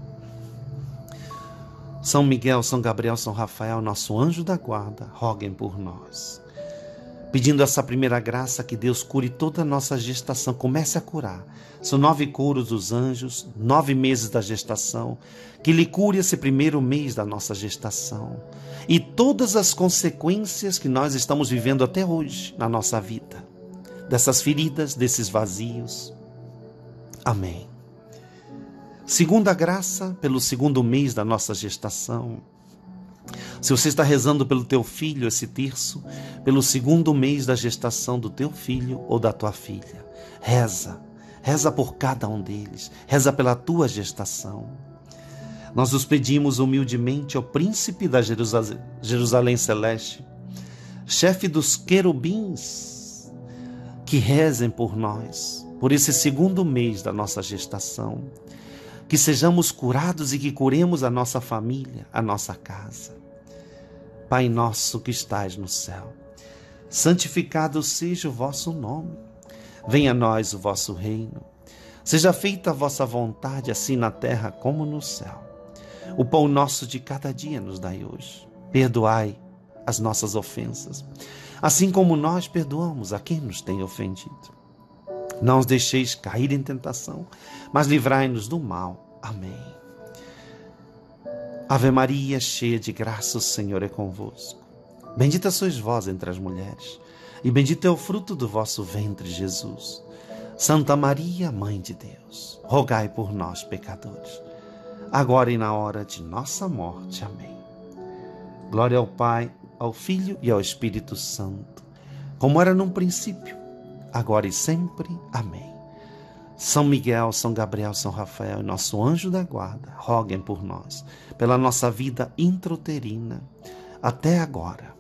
São Miguel, São Gabriel, São Rafael, nosso anjo da guarda, roguem por nós. Pedindo essa primeira graça, que Deus cure toda a nossa gestação, comece a curar. São 9 curos dos anjos, 9 meses da gestação, que lhe cure esse primeiro mês da nossa gestação. E todas as consequências que nós estamos vivendo até hoje na nossa vida, dessas feridas, desses vazios. Amém. Segunda graça, pelo segundo mês da nossa gestação. Se você está rezando pelo teu filho esse terço, pelo segundo mês da gestação do teu filho ou da tua filha, reza por cada um deles, reza pela tua gestação. Nós os pedimos humildemente ao príncipe da Jerusalém Celeste, chefe dos querubins, que rezem por nós, por esse segundo mês da nossa gestação, que sejamos curados e que curemos a nossa família, a nossa casa. Pai nosso que estais no céu, santificado seja o vosso nome. Venha a nós o vosso reino. Seja feita a vossa vontade, assim na terra como no céu. O pão nosso de cada dia nos dai hoje. Perdoai as nossas ofensas, assim como nós perdoamos a quem nos tem ofendido. Não os deixeis cair em tentação, mas livrai-nos do mal. Amém. Ave Maria, cheia de graça, o Senhor é convosco. Bendita sois vós entre as mulheres, e bendito é o fruto do vosso ventre, Jesus. Santa Maria, Mãe de Deus, rogai por nós, pecadores, agora e na hora de nossa morte. Amém. Glória ao Pai, ao Filho e ao Espírito Santo, como era num princípio, agora e sempre. Amém. São Miguel, São Gabriel, São Rafael e nosso anjo da guarda, roguem por nós, pela nossa vida intrauterina, até agora.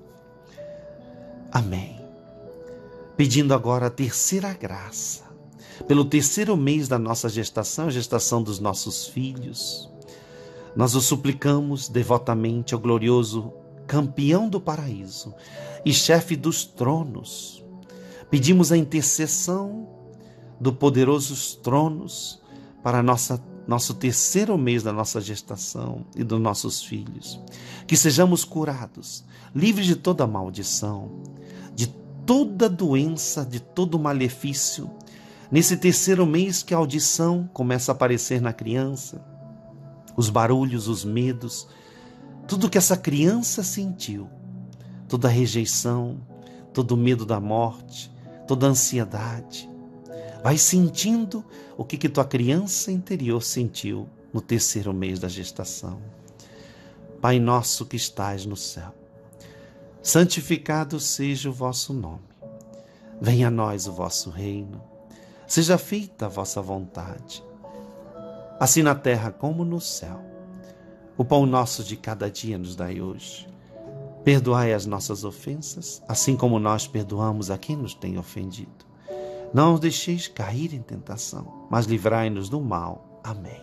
Amém. Pedindo agora a terceira graça, pelo terceiro mês da nossa gestação, a gestação dos nossos filhos, nós o suplicamos devotamente ao glorioso campeão do paraíso e chefe dos tronos. Pedimos a intercessão do poderoso tronos para nosso terceiro mês da nossa gestação e dos nossos filhos. Que sejamos curados, livres de toda maldição, de toda doença, de todo malefício. Nesse terceiro mês que a audição começa a aparecer na criança, os barulhos, os medos, tudo que essa criança sentiu, toda a rejeição, todo o medo da morte, toda a ansiedade. Vai sentindo o que tua criança interior sentiu no terceiro mês da gestação. Pai nosso que estais no céu, santificado seja o vosso nome. Venha a nós o vosso reino. Seja feita a vossa vontade, assim na terra como no céu. O pão nosso de cada dia nos dai hoje. Perdoai as nossas ofensas, assim como nós perdoamos a quem nos tem ofendido. Não os deixeis cair em tentação, mas livrai-nos do mal. Amém.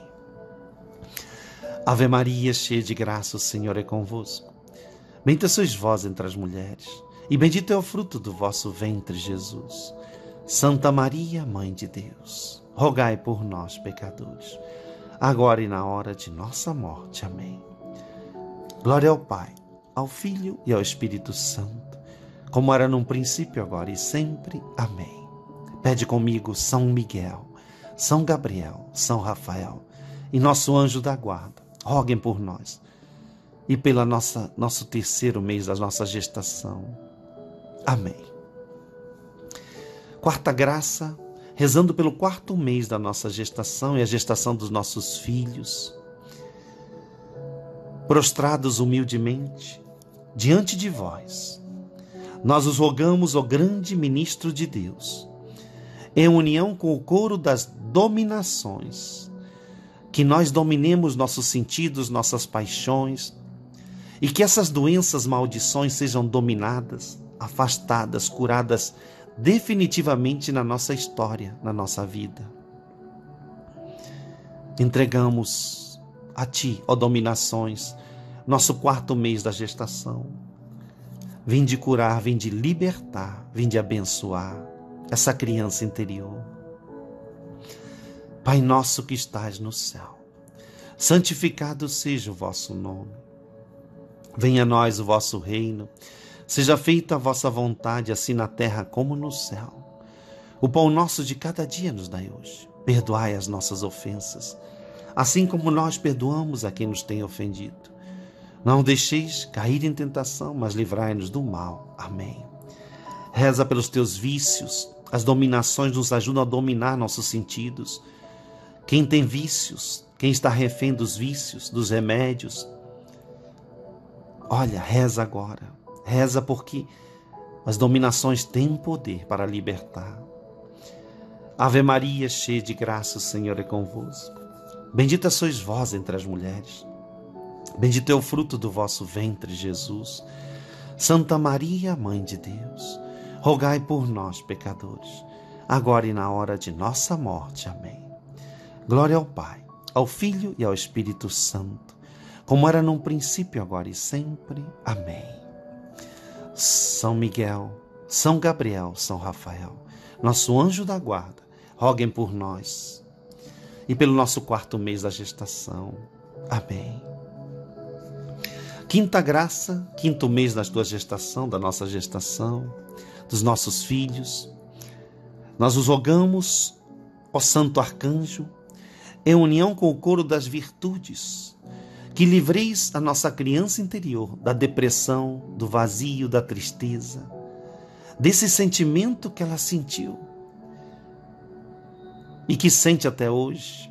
Ave Maria, cheia de graça, o Senhor é convosco. Bendita sois vós entre as mulheres, e bendito é o fruto do vosso ventre, Jesus. Santa Maria, Mãe de Deus, rogai por nós, pecadores, agora e na hora de nossa morte. Amém. Glória ao Pai, ao Filho e ao Espírito Santo, como era num princípio, agora e sempre. Amém. Pede comigo São Miguel, São Gabriel, São Rafael e nosso anjo da guarda, roguem por nós e pela nosso terceiro mês da nossa gestação. Amém. Quarta graça, rezando pelo quarto mês da nossa gestação e a gestação dos nossos filhos. Prostrados humildemente diante de vós, nós os rogamos, ó grande ministro de Deus, em união com o coro das dominações, que nós dominemos nossos sentidos, nossas paixões, e que essas doenças, maldições sejam dominadas, afastadas, curadas definitivamente na nossa história, na nossa vida. Entregamos a Ti, ó dominações, nosso quarto mês da gestação. Vinde curar, vinde libertar, vinde abençoar essa criança interior. Pai nosso que estais no céu, santificado seja o vosso nome. Venha a nós o vosso reino. Seja feita a vossa vontade, assim na terra como no céu. O pão nosso de cada dia nos dai hoje. Perdoai as nossas ofensas, assim como nós perdoamos a quem nos tem ofendido. Não deixeis cair em tentação, mas livrai-nos do mal. Amém. Reza pelos teus vícios. As dominações nos ajudam a dominar nossos sentidos. Quem tem vícios, quem está refém dos vícios, dos remédios, olha, reza agora. Reza porque as dominações têm poder para libertar. Ave Maria, cheia de graça, o Senhor é convosco. Bendita sois vós entre as mulheres. Bendito é o fruto do vosso ventre, Jesus. Santa Maria, Mãe de Deus, rogai por nós, pecadores, agora e na hora de nossa morte. Amém. Glória ao Pai, ao Filho e ao Espírito Santo, como era num princípio, agora e sempre. Amém. São Miguel, São Gabriel, São Rafael, nosso anjo da guarda, roguem por nós e pelo nosso quarto mês da gestação. Amém. Quinta graça, quinto mês da tua gestação, da nossa gestação, dos nossos filhos. Nós os rogamos, ó Santo Arcanjo, em união com o coro das virtudes, que livreis a nossa criança interior da depressão, do vazio, da tristeza, desse sentimento que ela sentiu e que sente até hoje.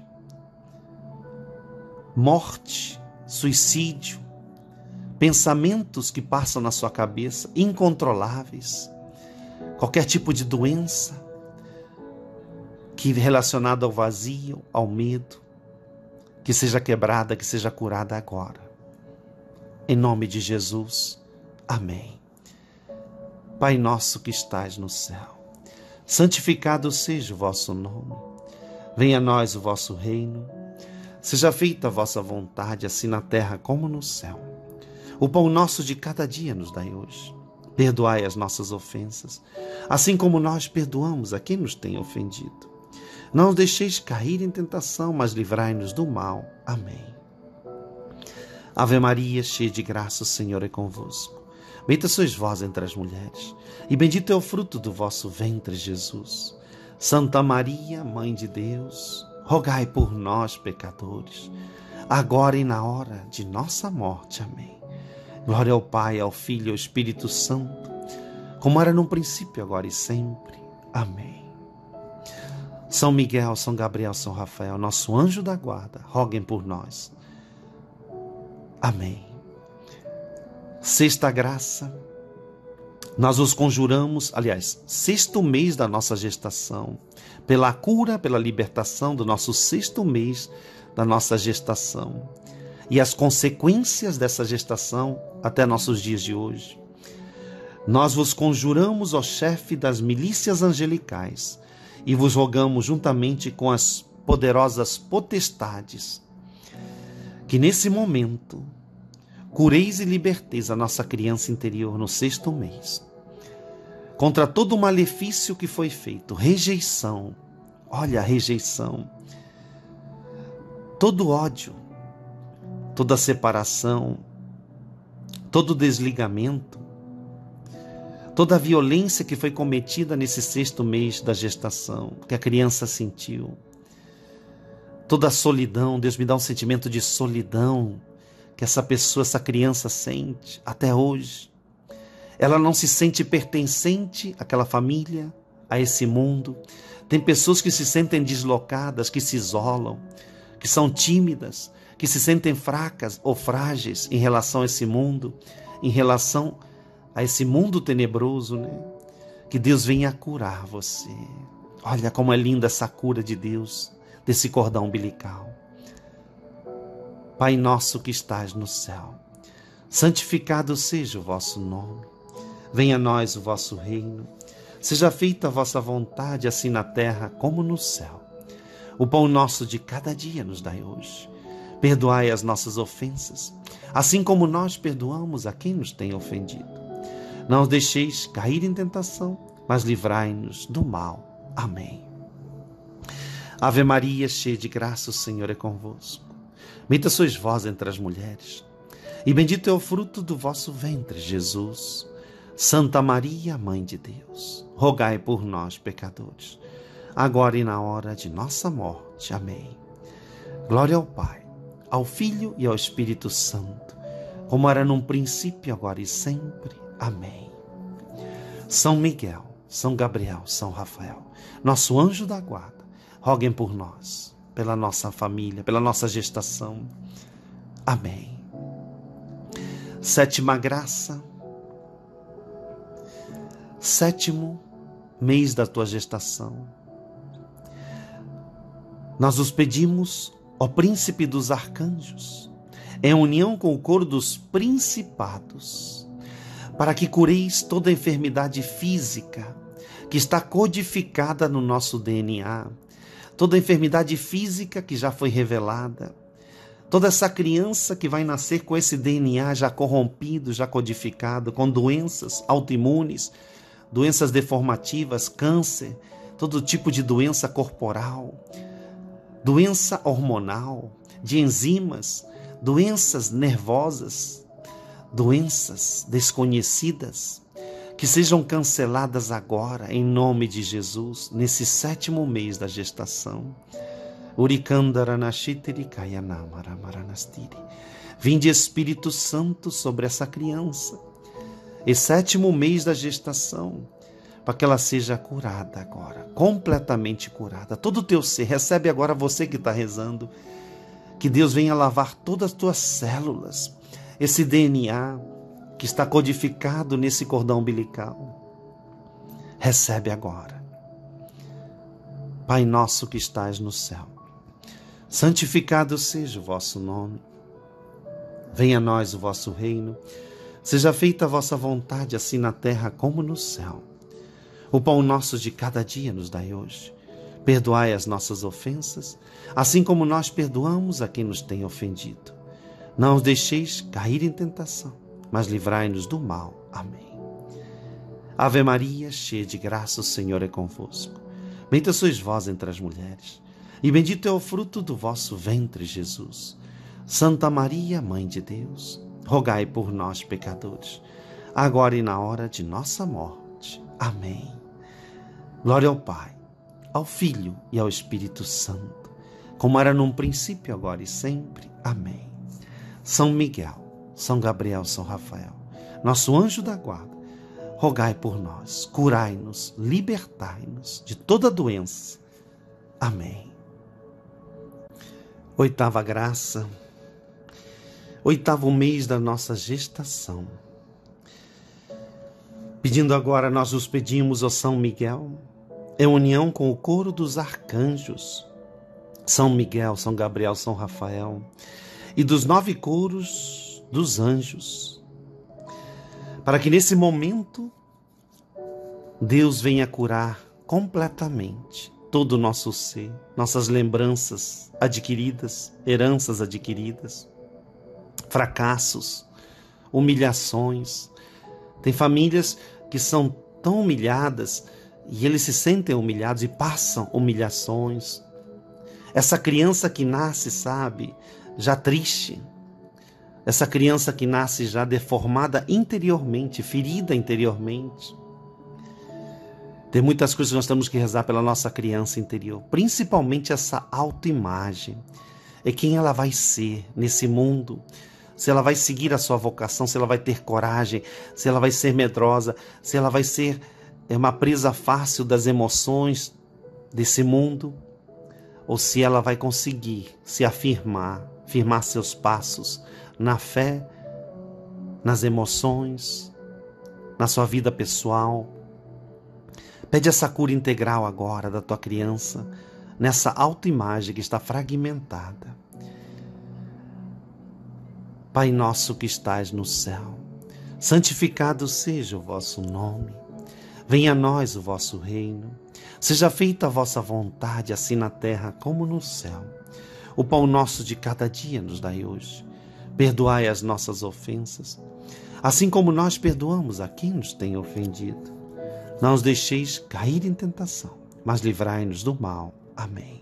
Morte, suicídio, pensamentos que passam na sua cabeça, incontroláveis, qualquer tipo de doença que relacionada ao vazio, ao medo, que seja quebrada, que seja curada agora. Em nome de Jesus. Amém. Pai nosso que estais no céu, santificado seja o vosso nome. Venha a nós o vosso reino. Seja feita a vossa vontade, assim na terra como no céu. O pão nosso de cada dia nos dai hoje. Perdoai as nossas ofensas, assim como nós perdoamos a quem nos tem ofendido. Não os deixeis cair em tentação, mas livrai-nos do mal. Amém. Ave Maria, cheia de graça, o Senhor é convosco. Bendita sois vós entre as mulheres, e bendito é o fruto do vosso ventre, Jesus. Santa Maria, Mãe de Deus, rogai por nós, pecadores, agora e na hora de nossa morte. Amém. Glória ao Pai, ao Filho e ao Espírito Santo, como era no princípio, agora e sempre. Amém. São Miguel, São Gabriel, São Rafael, nosso anjo da guarda, roguem por nós. Amém. Sexta graça, nós os conjuramos, aliás, sexto mês da nossa gestação, pela cura, pela libertação do nosso sexto mês da nossa gestação e as consequências dessa gestação até nossos dias de hoje. Nós vos conjuramos, ó chefe das milícias angelicais, e vos rogamos juntamente com as poderosas potestades, que nesse momento cureis e liberteis a nossa criança interior no sexto mês, contra todo o malefício que foi feito, rejeição, olha a rejeição, todo ódio, toda separação, todo desligamento, toda a violência que foi cometida nesse sexto mês da gestação, que a criança sentiu, toda a solidão. Deus me dá um sentimento de solidão que essa pessoa, essa criança sente até hoje. Ela não se sente pertencente àquela família, a esse mundo. Tem pessoas que se sentem deslocadas, que se isolam, que são tímidas, que se sentem fracas ou frágeis em relação a esse mundo, em relação a esse mundo tenebroso, né? Que Deus venha curar você. Olha como é linda essa cura de Deus, desse cordão umbilical. Pai nosso que estás no céu, santificado seja o vosso nome. Venha a nós o vosso reino. Seja feita a vossa vontade, assim na terra como no céu. O pão nosso de cada dia nos dai hoje. Perdoai as nossas ofensas, assim como nós perdoamos a quem nos tem ofendido. Não os deixeis cair em tentação, mas livrai-nos do mal. Amém. Ave Maria, cheia de graça, o Senhor é convosco. Bendita sois vós entre as mulheres, e bendito é o fruto do vosso ventre, Jesus. Santa Maria, Mãe de Deus, rogai por nós, pecadores, agora e na hora de nossa morte. Amém. Glória ao Pai, ao Filho e ao Espírito Santo, como era num princípio, agora e sempre. Amém. São Miguel, São Gabriel, São Rafael, nosso anjo da guarda, roguem por nós, pela nossa família, pela nossa gestação. Amém. Sétima graça, sétimo mês da tua gestação. Nós os pedimos, ó príncipe dos arcanjos, em união com o coro dos principados, para que cureis toda enfermidade física que está codificada no nosso DNA, toda enfermidade física que já foi revelada, toda essa criança que vai nascer com esse DNA já corrompido, já codificado, com doenças autoimunes, doenças deformativas, câncer, todo tipo de doença corporal, doença hormonal, de enzimas, doenças nervosas, doenças desconhecidas, que sejam canceladas agora, em nome de Jesus, nesse 7º mês da gestação. Vinde Espírito Santo sobre essa criança, esse 7º mês da gestação, para que ela seja curada agora, completamente curada. Todo o teu ser, recebe agora você que está rezando, que Deus venha lavar todas as tuas células, esse DNA que está codificado nesse cordão umbilical. Recebe agora. Pai nosso que estás no céu, santificado seja o vosso nome. Venha a nós o vosso reino. Seja feita a vossa vontade, assim na terra como no céu. O pão nosso de cada dia nos dai hoje. Perdoai as nossas ofensas, assim como nós perdoamos a quem nos tem ofendido. Não os deixeis cair em tentação, mas livrai-nos do mal. Amém. Ave Maria, cheia de graça, o Senhor é convosco. Bendita sois vós entre as mulheres, e bendito é o fruto do vosso ventre, Jesus. Santa Maria, Mãe de Deus, rogai por nós, pecadores, agora e na hora de nossa morte. Amém. Glória ao Pai, ao Filho e ao Espírito Santo, como era num princípio, agora e sempre. Amém. São Miguel, São Gabriel, São Rafael, nosso anjo da guarda, rogai por nós, curai-nos, libertai-nos de toda doença. Amém. 8ª graça, 8º mês da nossa gestação. Pedindo agora, nós os pedimos, ó São Miguel, em união com o coro dos arcanjos, São Miguel, São Gabriel, São Rafael, e dos 9 coros dos anjos, para que nesse momento Deus venha curar completamente todo o nosso ser, nossas lembranças adquiridas, heranças adquiridas, fracassos, humilhações. Tem famílias que são tão humilhadas e eles se sentem humilhados e passam humilhações. Essa criança que nasce, sabe, já triste. Essa criança que nasce já deformada interiormente, ferida interiormente. Tem muitas coisas que nós temos que rezar pela nossa criança interior, principalmente essa autoimagem. É quem ela vai ser nesse mundo, se ela vai seguir a sua vocação, se ela vai ter coragem, se ela vai ser medrosa, se ela vai ser uma presa fácil das emoções desse mundo, ou se ela vai conseguir se afirmar, firmar seus passos na fé, nas emoções, na sua vida pessoal. Pede essa cura integral agora da tua criança, nessa autoimagem que está fragmentada. Pai nosso que estais no céu, santificado seja o vosso nome. Venha a nós o vosso reino. Seja feita a vossa vontade, assim na terra como no céu. O pão nosso de cada dia nos dai hoje. Perdoai as nossas ofensas, assim como nós perdoamos a quem nos tem ofendido. Não os deixeis cair em tentação, mas livrai-nos do mal. Amém.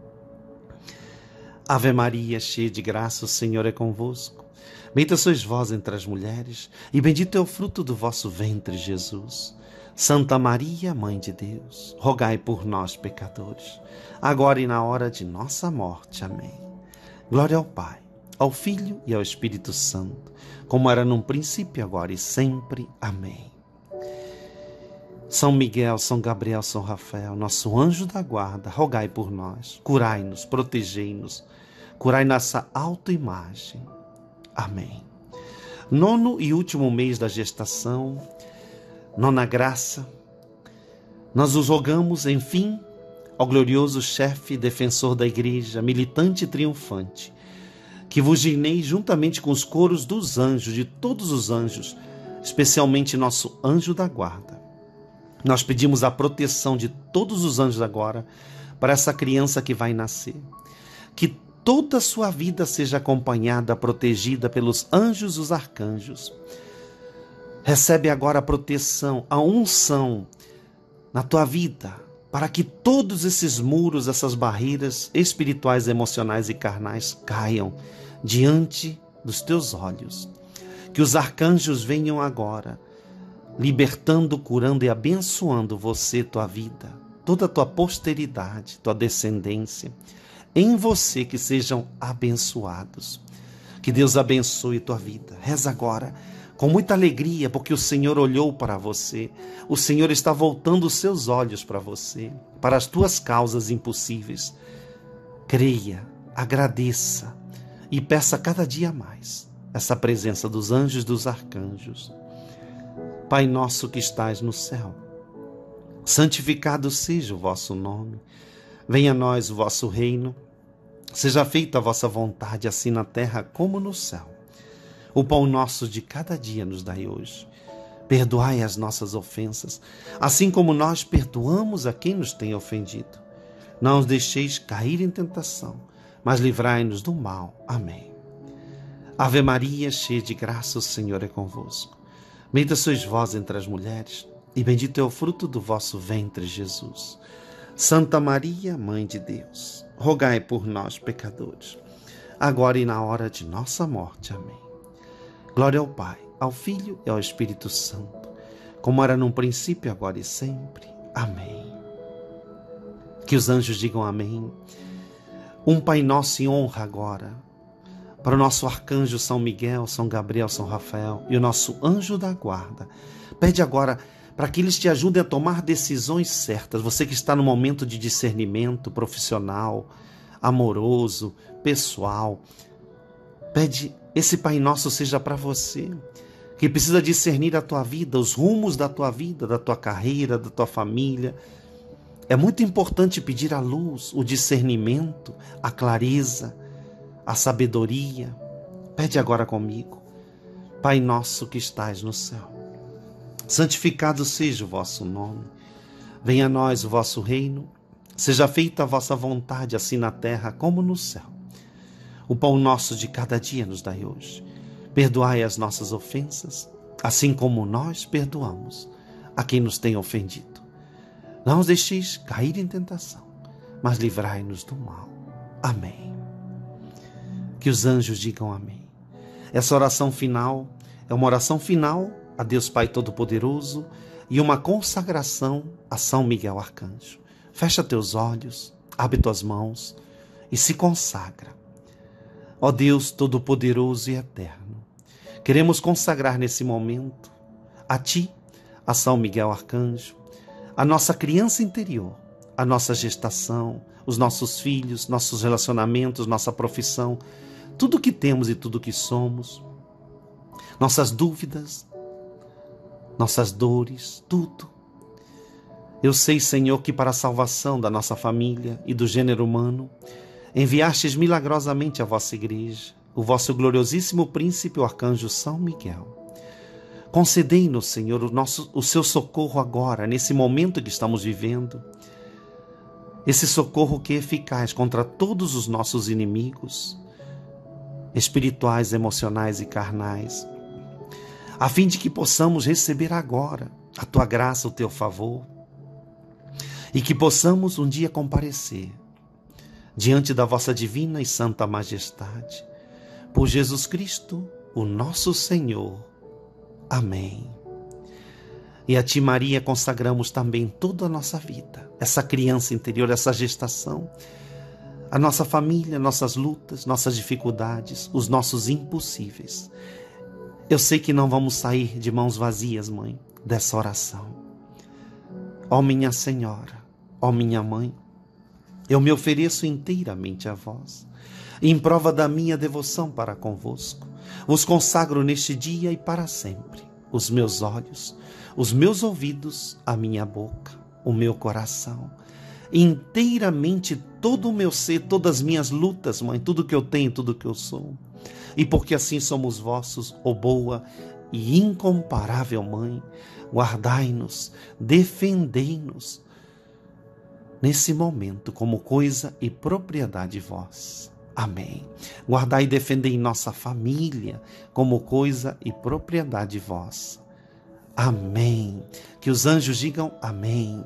Ave Maria, cheia de graça, o Senhor é convosco. Bendita sois vós entre as mulheres, e bendito é o fruto do vosso ventre, Jesus. Santa Maria, Mãe de Deus, rogai por nós, pecadores, agora e na hora de nossa morte. Amém. Glória ao Pai, ao Filho e ao Espírito Santo, como era num princípio, agora e sempre. Amém. São Miguel, São Gabriel, São Rafael, nosso anjo da guarda, rogai por nós, curai-nos, protegei-nos, curai nossa autoimagem. Amém. 9º e último mês da gestação, 9ª graça, nós os rogamos, enfim, ao glorioso chefe, defensor da igreja, militante e triunfante, que vos digneis juntamente com os coros dos anjos, de todos os anjos, especialmente nosso anjo da guarda. Nós pedimos a proteção de todos os anjos agora para essa criança que vai nascer. Que toda a sua vida seja acompanhada, protegida pelos anjos e os arcanjos. Recebe agora a proteção, a unção na tua vida, para que todos esses muros, essas barreiras espirituais, emocionais e carnais caiam diante dos teus olhos. Que os arcanjos venham agora libertando, curando e abençoando você, tua vida, toda a tua posteridade, tua descendência. Em você que sejam abençoados. Que Deus abençoe tua vida. Reza agora com muita alegria, porque o Senhor olhou para você. O Senhor está voltando os seus olhos para você, para as tuas causas impossíveis. Creia, agradeça e peça cada dia mais essa presença dos anjos e dos arcanjos. Pai nosso que estais no céu, santificado seja o vosso nome. Venha a nós o vosso reino. Seja feita a vossa vontade, assim na terra como no céu. O pão nosso de cada dia nos dai hoje. Perdoai as nossas ofensas, assim como nós perdoamos a quem nos tem ofendido. Não os deixeis cair em tentação, mas livrai-nos do mal. Amém. Ave Maria, cheia de graça, o Senhor é convosco. Bendita sois vós entre as mulheres, e bendito é o fruto do vosso ventre, Jesus. Santa Maria, Mãe de Deus, rogai por nós, pecadores, agora e na hora de nossa morte. Amém. Glória ao Pai, ao Filho e ao Espírito Santo, como era no princípio, agora e sempre. Amém. Que os anjos digam amém. Um Pai Nosso em honra agora para o nosso arcanjo São Miguel, São Gabriel, São Rafael e o nosso anjo da guarda. Pede agora para que eles te ajudem a tomar decisões certas. Você que está no momento de discernimento profissional, amoroso, pessoal, pede esse Pai Nosso seja para você, que precisa discernir a tua vida, os rumos da tua vida, da tua carreira, da tua família. É muito importante pedir a luz, o discernimento, a clareza, a sabedoria. Pede agora comigo. Pai nosso que estais no céu, santificado seja o vosso nome. Venha a nós o vosso reino. Seja feita a vossa vontade, assim na terra como no céu. O pão nosso de cada dia nos dai hoje. Perdoai as nossas ofensas, assim como nós perdoamos a quem nos tem ofendido. Não os deixeis cair em tentação, mas livrai-nos do mal. Amém. Que os anjos digam amém. Essa oração final é uma oração final a Deus Pai Todo-Poderoso e uma consagração a São Miguel Arcanjo. Fecha teus olhos, abre tuas mãos e se consagra. Ó Deus Todo-Poderoso e Eterno, queremos consagrar nesse momento a Ti, a São Miguel Arcanjo, a nossa criança interior, a nossa gestação, os nossos filhos, nossos relacionamentos, nossa profissão, tudo que temos e tudo que somos, nossas dúvidas, nossas dores, tudo. Eu sei, Senhor, que para a salvação da nossa família e do gênero humano, enviastes milagrosamente a vossa igreja, o vosso gloriosíssimo príncipe, o arcanjo São Miguel. Concedei-nos, Senhor, o seu socorro agora, nesse momento que estamos vivendo, esse socorro que é eficaz contra todos os nossos inimigos, espirituais, emocionais e carnais, a fim de que possamos receber agora a tua graça, o teu favor, e que possamos um dia comparecer diante da vossa divina e santa majestade, por Jesus Cristo, o nosso Senhor. Amém. E a Ti, Maria, consagramos também toda a nossa vida, essa criança interior, essa gestação, a nossa família, nossas lutas, nossas dificuldades, os nossos impossíveis. Eu sei que não vamos sair de mãos vazias, Mãe, dessa oração. Ó minha Senhora, ó minha Mãe, eu me ofereço inteiramente a vós, em prova da minha devoção para convosco. Vos consagro neste dia e para sempre os meus olhos, os meus ouvidos, a minha boca, o meu coração, inteiramente todo o meu ser, todas as minhas lutas, Mãe, tudo que eu tenho, tudo que eu sou. E porque assim somos vossos, ó boa e incomparável Mãe, guardai-nos, defendei-nos nesse momento como coisa e propriedade vossa. Amém. Guardai e defendei nossa família como coisa e propriedade vossa. Amém. Que os anjos digam amém.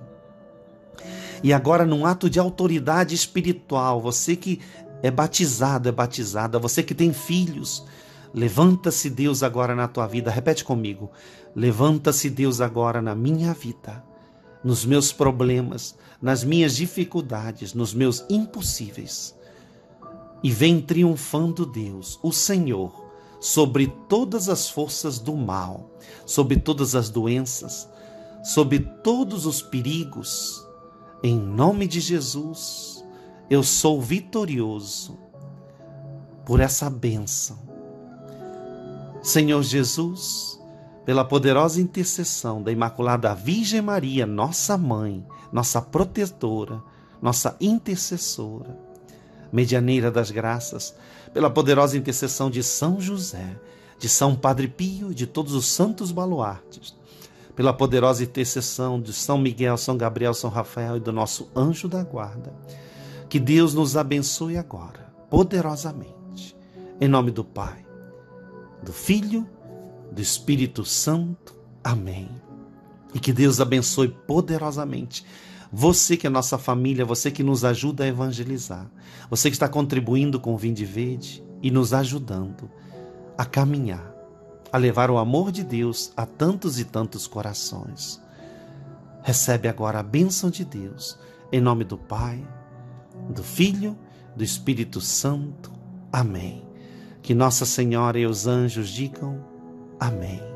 E agora, num ato de autoridade espiritual, você que é batizado, é batizada, você que tem filhos, Levanta-se Deus agora na tua vida. Repete comigo. Levanta-se Deus agora na minha vida, nos meus problemas, nas minhas dificuldades, nos meus impossíveis. E vem triunfando Deus, o Senhor, sobre todas as forças do mal, sobre todas as doenças, sobre todos os perigos. Em nome de Jesus, eu sou vitorioso por essa bênção. Senhor Jesus, pela poderosa intercessão da Imaculada Virgem Maria, nossa mãe, nossa protetora, nossa intercessora, medianeira das graças, pela poderosa intercessão de São José, de São Padre Pio e de todos os santos baluartes, pela poderosa intercessão de São Miguel, São Gabriel, São Rafael e do nosso anjo da guarda, que Deus nos abençoe agora, poderosamente, em nome do Pai, do Filho, do Espírito Santo. Amém. E que Deus abençoe poderosamente você que é nossa família, você que nos ajuda a evangelizar, você que está contribuindo com o Vinde Verde e nos ajudando a caminhar, a levar o amor de Deus a tantos e tantos corações. Recebe agora a bênção de Deus, em nome do Pai, do Filho, do Espírito Santo. Amém. Que Nossa Senhora e os anjos digam amém.